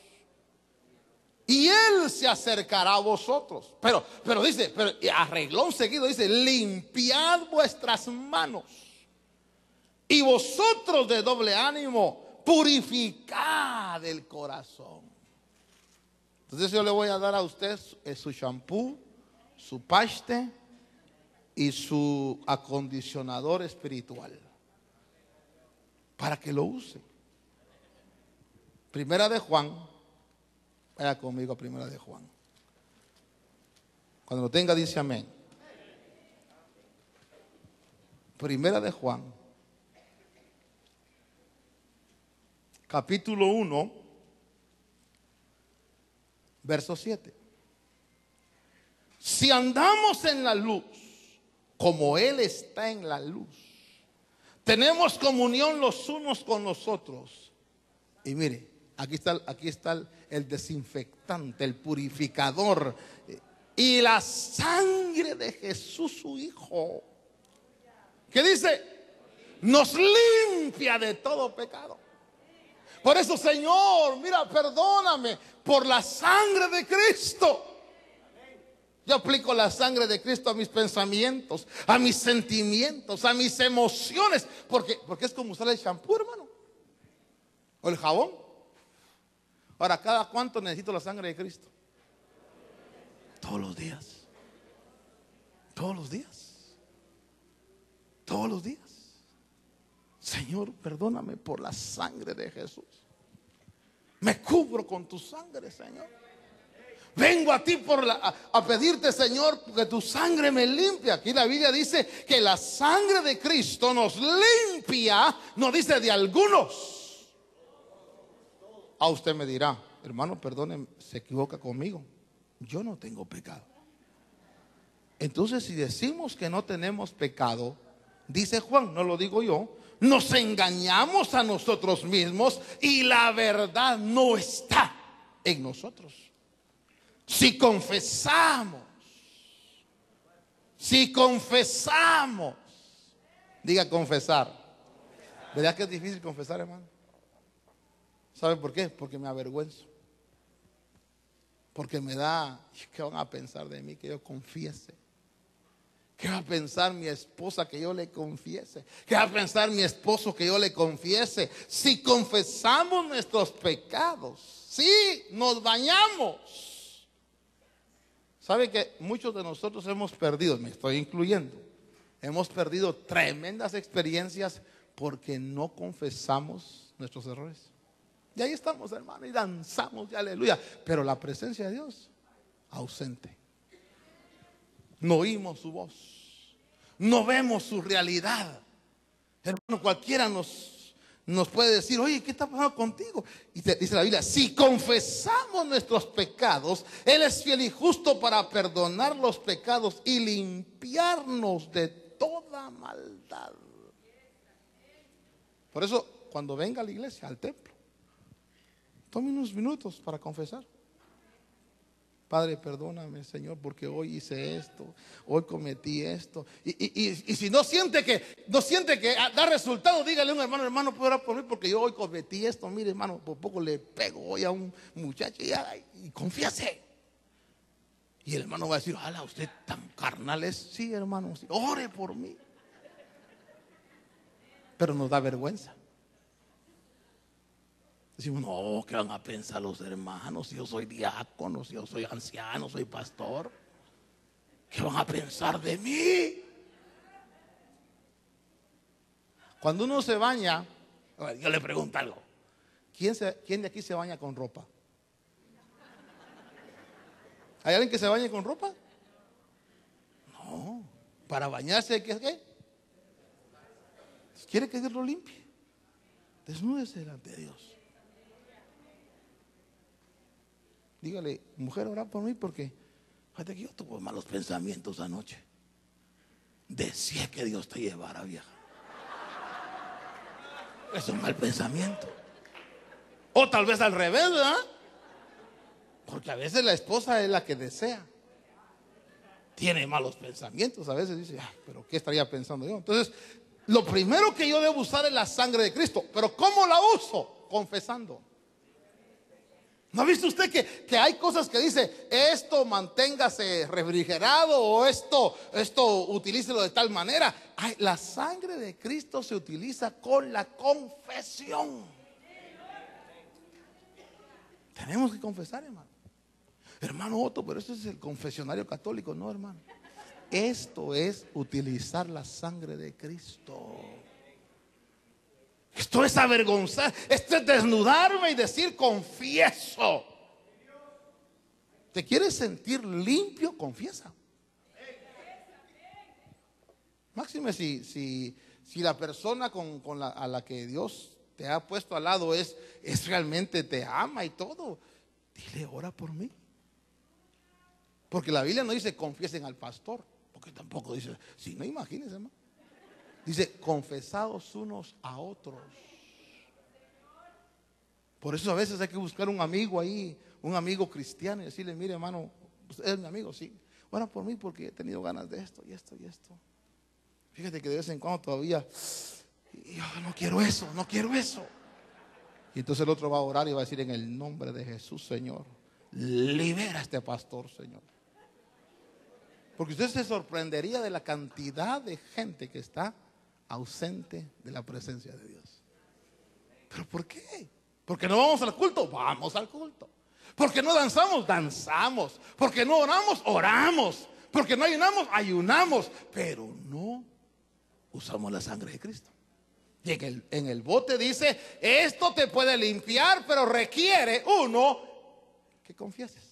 Speaker 1: y Él se acercará a vosotros. Pero, pero dice, pero arregló un seguido, dice, limpiad vuestras manos y vosotros de doble ánimo, purificad el corazón. Entonces yo le voy a dar a usted su shampoo, su paste y su acondicionador espiritual para que lo use. Primera de Juan, vaya conmigo a Primera de Juan. Cuando lo tenga dice amén. Primera de Juan, capítulo uno, verso siete. Si andamos en la luz, como Él está en la luz, tenemos comunión los unos con los otros. Y mire, aquí está, aquí está el, el desinfectante, el purificador. Y la sangre de Jesús su Hijo, ¿qué dice? Nos limpia de todo pecado. Por eso, Señor, mira, perdóname por la sangre de Cristo. Yo aplico la sangre de Cristo a mis pensamientos, a mis sentimientos, a mis emociones. Porque, porque es como usar el shampoo, hermano, o el jabón. Ahora, ¿cada cuánto necesito la sangre de Cristo? Todos los días. Todos los días. Todos los días. Señor, perdóname por la sangre de Jesús. Me cubro con tu sangre, Señor. Vengo a ti por la, a, a pedirte, Señor, que tu sangre me limpie. Aquí la Biblia dice que la sangre de Cristo nos limpia. No dice de algunos. A usted me dirá, hermano, perdone, se equivoca conmigo. Yo no tengo pecado. Entonces, si decimos que no tenemos pecado, dice Juan, no lo digo yo, nos engañamos a nosotros mismos y la verdad no está en nosotros. Si confesamos, si confesamos, diga confesar. ¿Verdad que es difícil confesar, hermano? ¿Sabe por qué? Porque me avergüenzo. Porque me da, ¿qué van a pensar de mí que yo confiese? ¿Qué va a pensar mi esposa que yo le confiese? ¿Qué va a pensar mi esposo que yo le confiese? Si confesamos nuestros pecados, sí, nos bañamos, ¿Sabe que muchos de nosotros hemos perdido, me estoy incluyendo, hemos perdido tremendas experiencias porque no confesamos nuestros errores? Y ahí estamos, hermano, y danzamos, y aleluya. Pero la presencia de Dios, ausente. No oímos su voz, no vemos su realidad. Hermano, cualquiera nos, nos puede decir, oye, ¿qué está pasando contigo? Y te, dice la Biblia, si confesamos nuestros pecados, Él es fiel y justo para perdonar los pecados y limpiarnos de toda maldad. Por eso, cuando venga a la iglesia, al templo, tome unos minutos para confesar. Padre, perdóname, Señor, porque hoy hice esto, hoy cometí esto. Y, y, y, y si no siente que no siente que da resultado, dígale a un hermano, hermano, puedo orar por mí porque yo hoy cometí esto. Mire, hermano, por poco le pego hoy a un muchacho y, y confiese. Y el hermano va a decir, ala, usted tan carnal es. Sí, hermano, sí, ore por mí. Pero nos da vergüenza. Decimos, no, ¿qué van a pensar los hermanos? Si yo soy diácono, si yo soy anciano, soy pastor, ¿qué van a pensar de mí? Cuando uno se baña, yo le pregunto algo, ¿quién, se, ¿quién de aquí se baña con ropa? ¿Hay alguien que se bañe con ropa? No, para bañarse hay que, ¿qué? ¿Quiere que Dios lo limpie? Desnúdese delante de Dios. Dígale, mujer, ora por mí porque fíjate que yo tuve malos pensamientos anoche. Decía que Dios te llevara, vieja. Es un mal pensamiento. O tal vez al revés, ¿verdad? Porque a veces la esposa es la que desea. Tiene malos pensamientos. A veces dice, ay, pero ¿qué estaría pensando yo? Entonces, lo primero que yo debo usar es la sangre de Cristo. Pero ¿cómo la uso? Confesando. ¿No ha visto usted que, que hay cosas que dice, esto manténgase refrigerado o esto, esto utilícelo de tal manera? Ay, la sangre de Cristo se utiliza con la confesión. Tenemos que confesar, hermano. Hermano Otto, pero eso es el confesionario católico. No, hermano. Esto es utilizar la sangre de Cristo. Esto es avergonzar, esto es desnudarme y decir confieso. ¿Te quieres sentir limpio? Confiesa. Máxime si, si, si la persona con, con la, a la que Dios te ha puesto al lado es, es realmente te ama y todo. Dile, ora por mí. Porque la Biblia no dice confiesen al pastor, porque tampoco dice, si no, imagínense, hermano. Dice, confesados unos a otros. Por eso a veces hay que buscar un amigo ahí, un amigo cristiano, y decirle, mire, hermano, usted es mi amigo, sí. Ora por mí porque he tenido ganas de esto y esto y esto. Fíjate que de vez en cuando todavía, yo no quiero eso, no quiero eso. Y entonces el otro va a orar y va a decir, en el nombre de Jesús, Señor, libera a este pastor, Señor. Porque usted se sorprendería de la cantidad de gente que está ausente de la presencia de Dios. ¿Pero por qué? ¿Porque no vamos al culto? Vamos al culto. ¿Porque no danzamos? Danzamos. ¿Porque no oramos? Oramos. ¿Porque no ayunamos? Ayunamos. Pero no usamos la sangre de Cristo. Y en el, en el bote dice, esto te puede limpiar, pero requiere, uno, que confieses.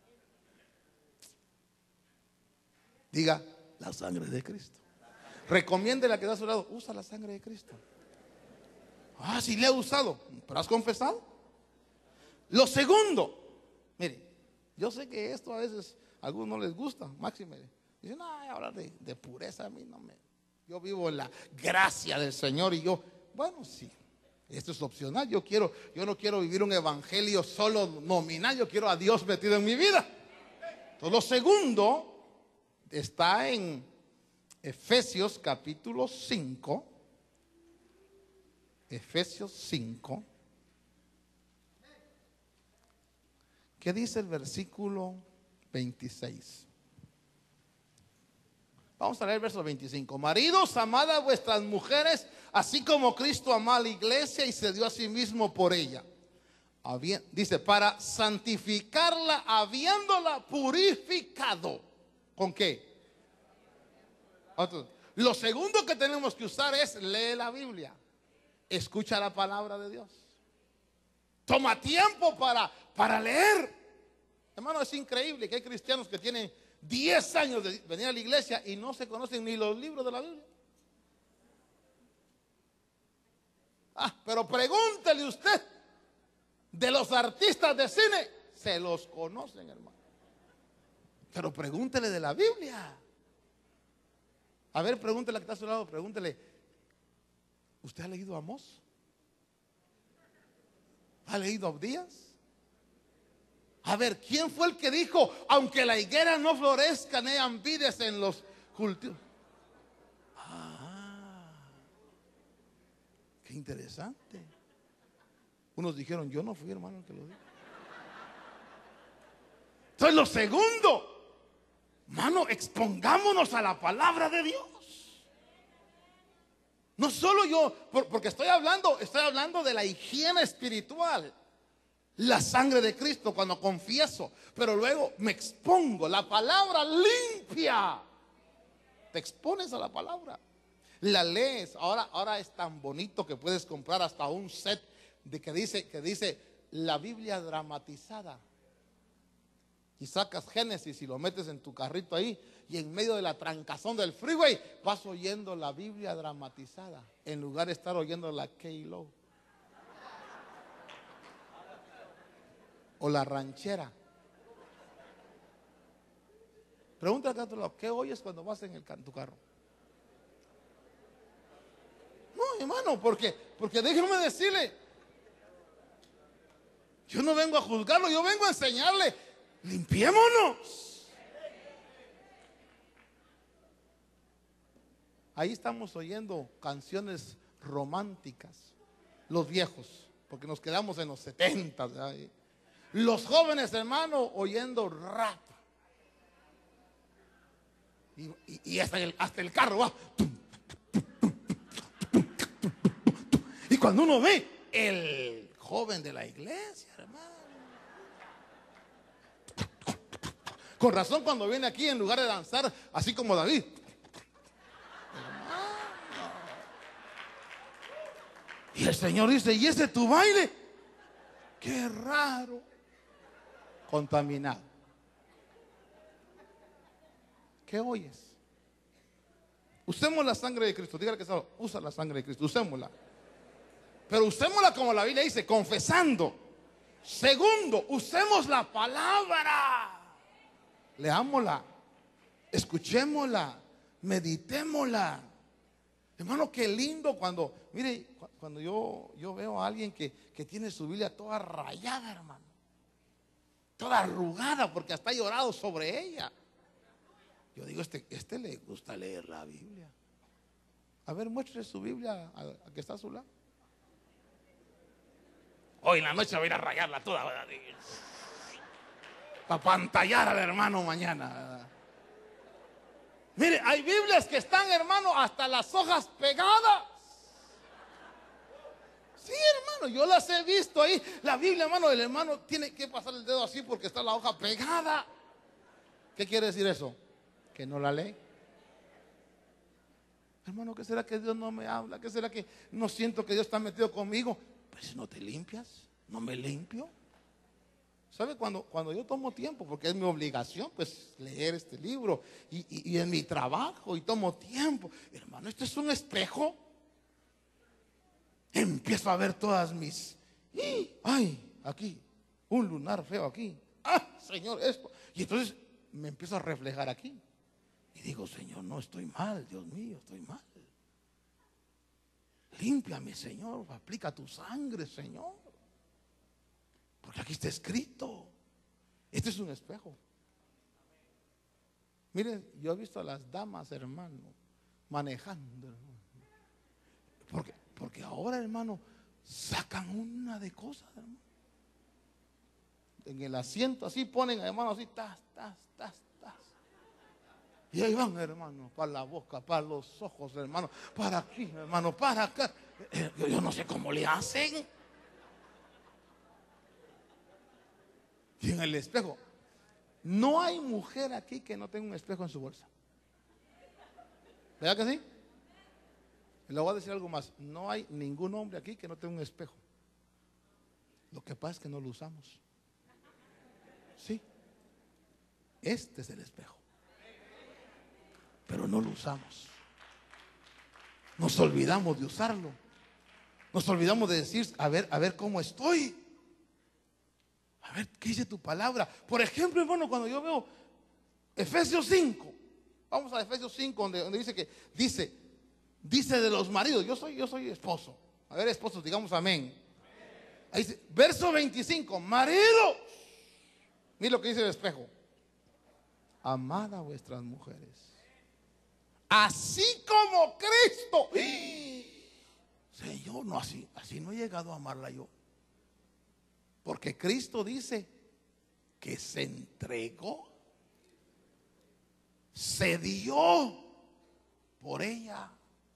Speaker 1: Diga, la sangre de Cristo. Recomiende la que da a su lado, usa la sangre de Cristo. Ah, sí le he usado, pero ¿has confesado? Lo segundo, mire, yo sé que esto a veces a algunos no les gusta, máxime. Dicen, no, hablar de, de pureza a mí no me... Yo vivo en la gracia del Señor y yo, bueno, sí, esto es opcional. Yo quiero, yo no quiero vivir un evangelio solo nominal, yo quiero a Dios metido en mi vida. Entonces, lo segundo está en Efesios capítulo cinco. Efesios cinco. ¿Qué dice el versículo veintiséis? Vamos a leer el verso veinticinco. Maridos, amad a vuestras mujeres, así como Cristo amó a la iglesia y se dio a sí mismo por ella. Dice, para santificarla habiéndola purificado. ¿Con qué? Lo segundo que tenemos que usar es leer la Biblia. Escucha la palabra de Dios. Toma tiempo para, para leer. Hermano, es increíble que hay cristianos que tienen diez años de venir a la iglesia y no se conocen ni los libros de la Biblia. Ah, pero pregúntele usted de los artistas de cine, se los conocen, hermano. Pero pregúntele de la Biblia. A ver, pregúntele a que está a su lado, pregúntele, ¿usted ha leído Amós? ¿Ha leído Abdías? A ver, ¿quién fue el que dijo, aunque la higuera no florezca, ni hayan vides en los cultivos? Ah, qué interesante. Unos dijeron, yo no fui, hermano, el que lo dijo. Entonces, lo segundo, hermano, expongámonos a la palabra de Dios. No solo yo, porque estoy hablando, estoy hablando de la higiene espiritual. La sangre de Cristo cuando confieso, pero luego me expongo. La palabra limpia. Te expones a la palabra. La lees. Ahora, ahora es tan bonito que puedes comprar hasta un set de que dice, que dice la Biblia dramatizada. Y sacas Génesis y lo metes en tu carrito ahí, y en medio de la trancazón del freeway vas oyendo la Biblia dramatizada en lugar de estar oyendo la K-Lo o la ranchera. Pregúntale a otro lado, ¿qué oyes cuando vas en, el, en tu carro? No, hermano, porque, porque déjenme decirle, yo no vengo a juzgarlo, yo vengo a enseñarle. Limpiémonos. Ahí estamos oyendo canciones románticas, los viejos, porque nos quedamos en los setenta. Los jóvenes, hermano, oyendo rap. Y, y, y hasta, el, hasta el carro va. Y cuando uno ve el joven de la iglesia, hermano. Con razón cuando viene aquí, en lugar de danzar así como David, hermano. Y el Señor dice, ¿y ese tu baile? Qué raro. Contaminado. ¿Qué oyes? Usemos la sangre de Cristo. Dígale que está, usa la sangre de Cristo, usémosla. Pero usémosla como la Biblia dice, confesando. Segundo, usemos la palabra. Leámosla, escuchémosla, meditémosla. Hermano, qué lindo cuando, mire, cuando yo, yo veo a alguien que, que tiene su Biblia toda rayada, hermano. Toda arrugada porque hasta ha llorado sobre ella. Yo digo, este, este le gusta leer la Biblia. A ver, muestre su Biblia a, a que está a su lado. Hoy en la noche va a ir a rayarla toda, ¿verdad? Para pantallar al hermano mañana, ¿verdad? Mire, hay Biblias que están, hermano, hasta las hojas pegadas. Sí, hermano, yo las he visto ahí. La Biblia, hermano, el hermano tiene que pasar el dedo así porque está la hoja pegada. ¿Qué quiere decir eso? Que no la lee. Hermano, ¿qué será que Dios no me habla? ¿Qué será que no siento que Dios está metido conmigo? Pues no te limpias, no me limpio. ¿Sabe? Cuando, cuando yo tomo tiempo, porque es mi obligación, pues leer este libro, y, y, y en mi trabajo, y tomo tiempo, hermano, esto es un espejo. Empiezo a ver todas mis, ay, aquí, un lunar feo aquí, ah, Señor, esto, y entonces me empiezo a reflejar aquí, y digo, Señor, no estoy mal, Dios mío, estoy mal. Límpiame, Señor, aplica tu sangre, Señor. Porque aquí está escrito. Este es un espejo. Miren, yo he visto a las damas, hermano, manejando, hermano. Porque, porque ahora, hermano, sacan una de cosas, hermano. En el asiento así ponen, hermano, así, tas, tas, tas, tas. Y ahí van, hermano, para la boca, para los ojos, hermano, para aquí, hermano, para acá. Yo, yo no sé cómo le hacen. Y en el espejo. No hay mujer aquí que no tenga un espejo en su bolsa. ¿Verdad que sí? Y le voy a decir algo más. No hay ningún hombre aquí que no tenga un espejo. Lo que pasa es que no lo usamos. Sí. Este es el espejo. Pero no lo usamos. Nos olvidamos de usarlo. Nos olvidamos de decir, a ver, a ver cómo estoy. A ver, ¿qué dice tu palabra? Por ejemplo, hermano, cuando yo veo Efesios cinco, vamos a Efesios cinco, donde, donde dice que, dice, dice de los maridos, yo soy, yo soy esposo. A ver, esposos, digamos amén. Ahí dice, verso veinticinco, maridos. Mira lo que dice el espejo. Amad a vuestras mujeres, así como Cristo. Señor, no, así, así no he llegado a amarla yo. Porque Cristo dice que se entregó, se dio por ella.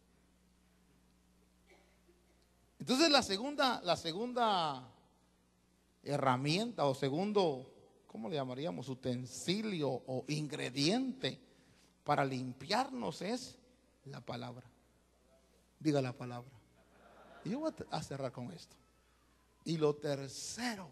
Speaker 1: Entonces la segunda, la segunda herramienta o segundo, ¿cómo le llamaríamos? Utensilio o ingrediente para limpiarnos es la palabra. Diga la palabra. Y yo voy a cerrar con esto. Y lo tercero,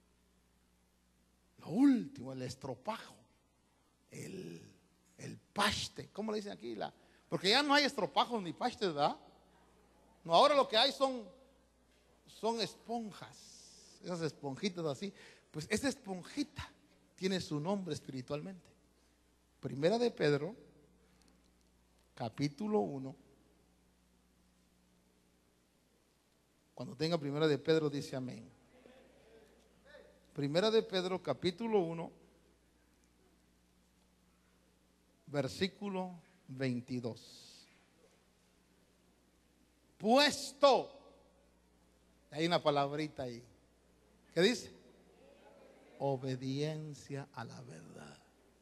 Speaker 1: lo último, el estropajo, el, el paste. ¿Cómo le dicen aquí? La, porque ya no hay estropajos ni pastes, ¿verdad? No, ahora lo que hay son, son esponjas, esas esponjitas así. Pues esa esponjita tiene su nombre espiritualmente. Primera de Pedro, capítulo uno. Cuando tenga primera de Pedro, dice amén. Primera de Pedro, capítulo uno, versículo veintidós. Puesto, hay una palabrita ahí. ¿Qué dice? Obediencia a la verdad.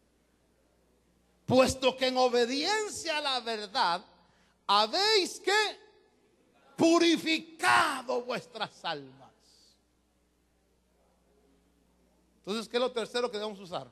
Speaker 1: Puesto que en obediencia a la verdad habéis que purificado vuestras almas. Entonces, ¿qué es lo tercero que debemos usar?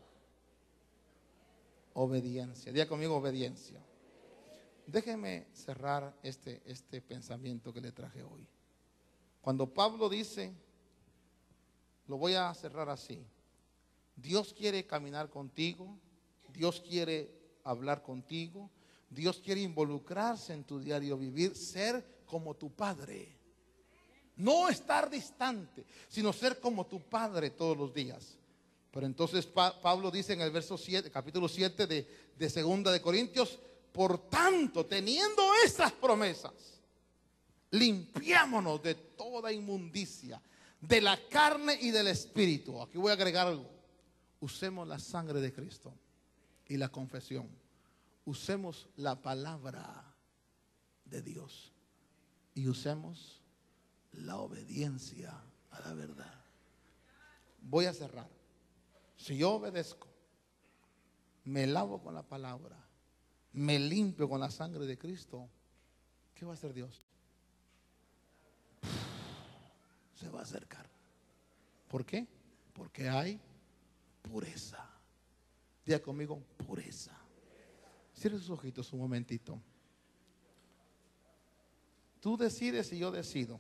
Speaker 1: Obediencia. Diga conmigo, obediencia. Déjeme cerrar este, este pensamiento que le traje hoy. Cuando Pablo dice, lo voy a cerrar así: Dios quiere caminar contigo, Dios quiere hablar contigo, Dios quiere involucrarse en tu diario vivir, ser como tu Padre. No estar distante, sino ser como tu Padre todos los días. Pero entonces pa Pablo dice en el verso siete, capítulo siete de, de segunda de Corintios: por tanto, teniendo estas promesas, limpiámonos de toda inmundicia, de la carne y del espíritu. Aquí voy a agregar algo. Usemos la sangre de Cristo y la confesión. Usemos la palabra de Dios y usemos la obediencia a la verdad. Voy a cerrar. Si yo obedezco, me lavo con la palabra, me limpio con la sangre de Cristo, ¿qué va a hacer Dios? Se va a acercar. ¿Por qué? Porque hay pureza. Diga conmigo, pureza. Cierre sus ojitos un momentito. Tú decides y yo decido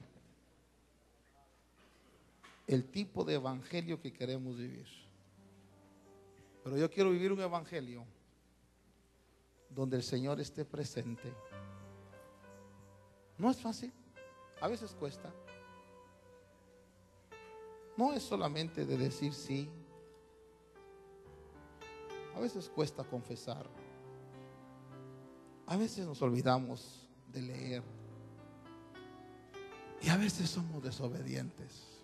Speaker 1: el tipo de evangelio que queremos vivir. Pero yo quiero vivir un evangelio donde el Señor esté presente. No es fácil, a veces cuesta. No es solamente de decir sí. A veces cuesta confesar. A veces nos olvidamos de leer. Y a veces somos desobedientes.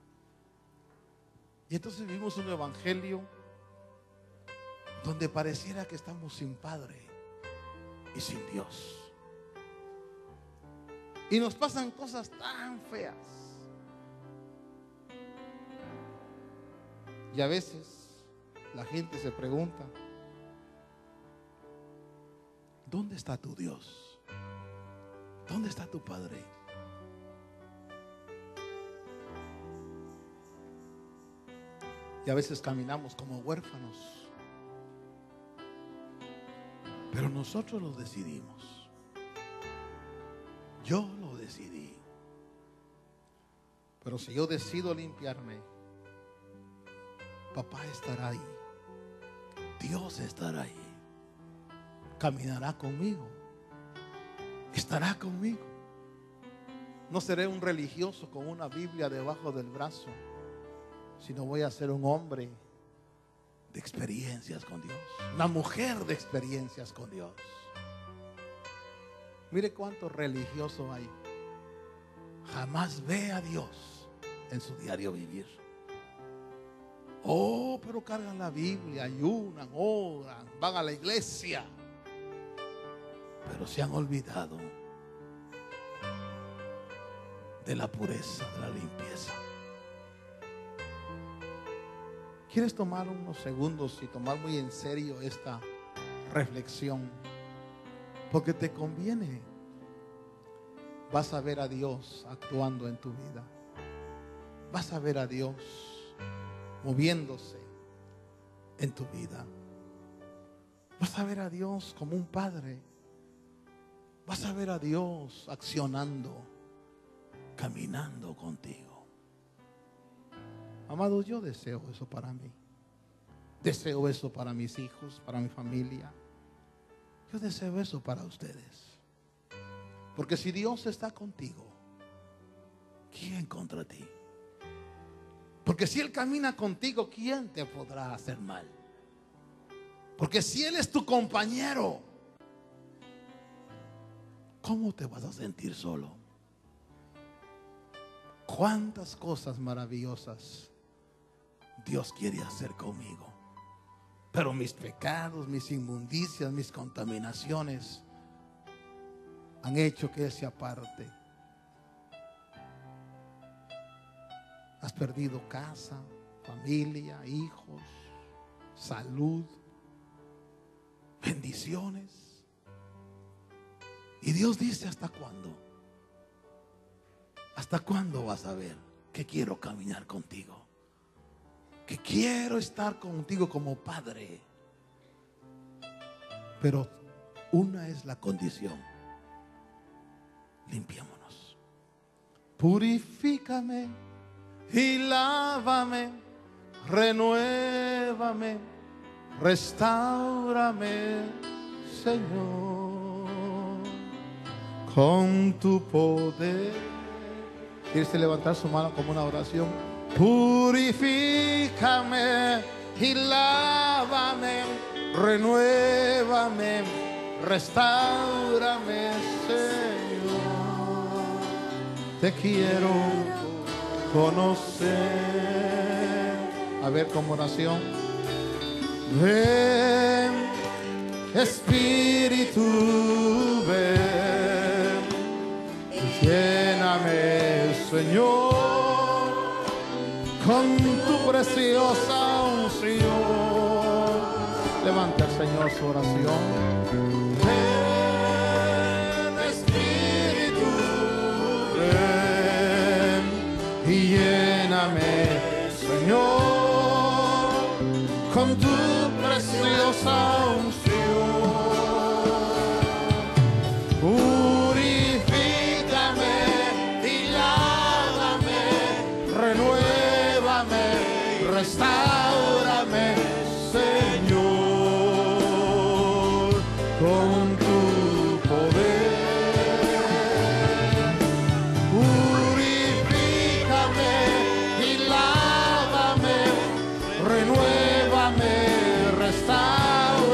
Speaker 1: Y entonces vivimos un evangelio donde pareciera que estamos sin Padre y sin Dios. Y nos pasan cosas tan feas. Y a veces la gente se pregunta: ¿dónde está tu Dios? ¿Dónde está tu Padre? Y a veces caminamos como huérfanos. Pero nosotros lo decidimos. Yo lo decidí. Pero si yo decido limpiarme, papá estará ahí. Dios estará ahí. Caminará conmigo. Estará conmigo. No seré un religioso con una Biblia debajo del brazo, sino voy a ser un hombre de experiencias con Dios. Una mujer de experiencias con Dios. Mire cuántos religiosos hay. Jamás ve a Dios en su diario vivir. Oh, pero cargan la Biblia, ayunan, oran, van a la iglesia, pero se han olvidado de la pureza, de la limpieza. ¿Quieres tomar unos segundos y tomar muy en serio esta reflexión? Porque te conviene. Vas a ver a Dios actuando en tu vida. Vas a ver a Dios moviéndose en tu vida. Vas a ver a Dios como un padre. Vas a ver a Dios accionando, caminando contigo. Amado, yo deseo eso para mí. Deseo eso para mis hijos, para mi familia. Yo deseo eso para ustedes. Porque si Dios está contigo, ¿quién contra ti? Porque si Él camina contigo, ¿quién te podrá hacer mal? Porque si Él es tu compañero, ¿cómo te vas a sentir solo? Cuántas cosas maravillosas Dios quiere hacer conmigo. Pero mis pecados, mis inmundicias, mis contaminaciones han hecho que Él se aparte. Has perdido casa, familia, hijos, salud, bendiciones. Y Dios dice: ¿hasta cuándo? ¿Hasta cuándo vas a ver que quiero caminar contigo? Que quiero estar contigo como padre. Pero una es la condición: limpiémonos. Purifícame y lávame, renuévame, restáurame, Señor, con tu poder. ¿Quieres levantar su mano como una oración? Purifícame y lávame, renuévame, restáurame, Señor. Te quiero conocer. A ver, como oración. Ven, Espíritu, ven, lléname, Señor, con tu preciosa unción. Levanta al Señor su oración. Ven, Espíritu, ven y lléname, Señor, con tu preciosa unción. Purifícame y lávame, renuévame, restáurame, Señor, con tu poder. Purifícame y lávame, renuévame, restáurame,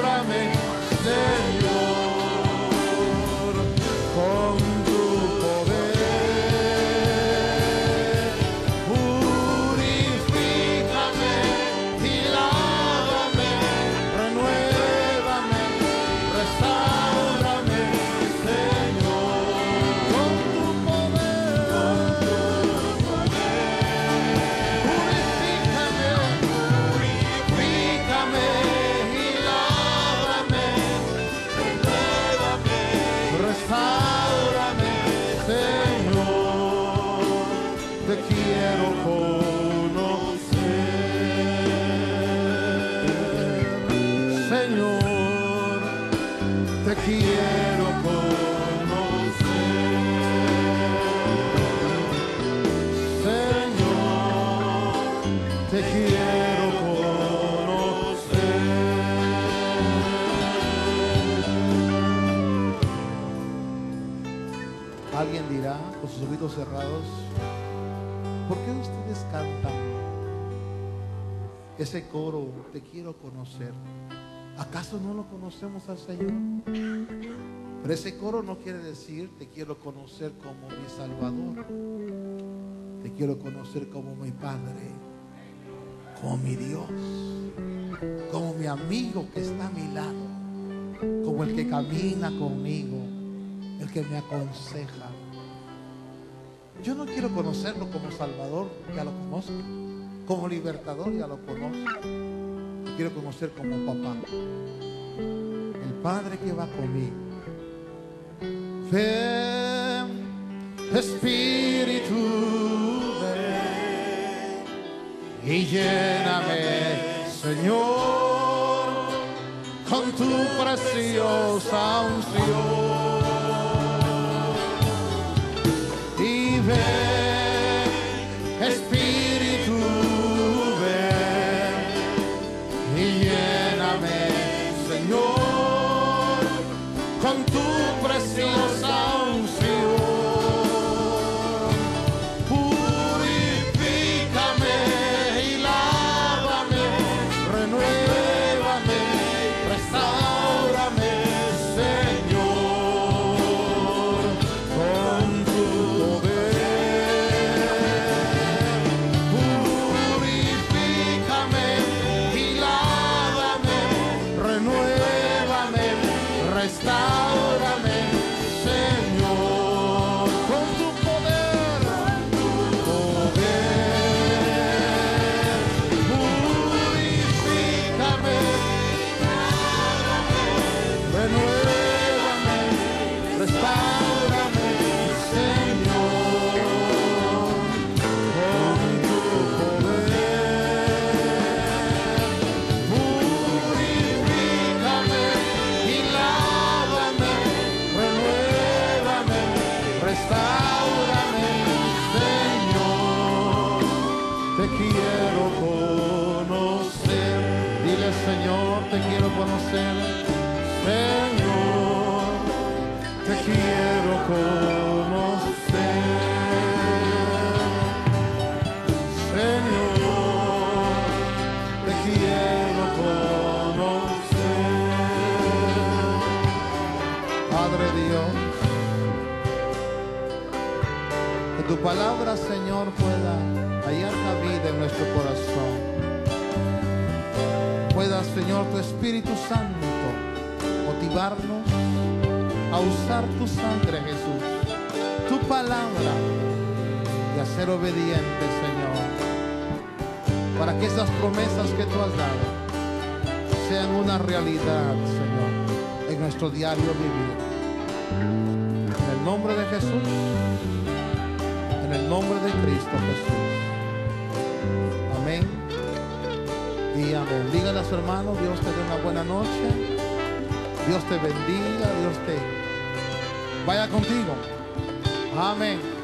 Speaker 1: Alguien dirá con sus ojitos cerrados: ¿por qué ustedes cantan ese coro, te quiero conocer? ¿Acaso no lo conocemos al Señor? Pero ese coro no quiere decir te quiero conocer como mi Salvador, te quiero conocer como mi Padre, como mi Dios, como mi amigo que está a mi lado, como el que camina conmigo, el que me aconseja. Yo no quiero conocerlo como Salvador, ya lo conozco. Como libertador, ya lo conozco. Lo quiero conocer como papá, el Padre que va conmigo. Ven, Espíritu, ven y lléname, Señor, con tu preciosa unción. Y ven, Espíritu, ven y lléname, Señor, con tu preciosa unción. Purifícame y lávame, renuévame, restáurame, Señor, con tu poder. Purifícame y lávame, renuévame, restáurame, Señor, con tu poder, poder. Purifícame, renuévame, restáurame, Señor, con tu poder. Purifícame y lávame, renuévame, restáurame, Señor, te quiero conocer. Dile: Señor, te quiero conocer. Señor, te quiero conocer. Señor, te quiero conocer. Padre Dios, que tu palabra, Señor, pueda hallar cabida en nuestro corazón. Pueda, Señor, tu Espíritu Santo motivarnos a usar tu sangre, Jesús, tu palabra, y a ser obedientes, Señor, para que esas promesas que tú has dado sean una realidad, Señor, en nuestro diario vivir. En el nombre de Jesús, en el nombre de Cristo Jesús. Amén y amén. Díganle a su hermano: Dios te dé una buena noche, Dios te bendiga, Dios te vaya contigo. Amén.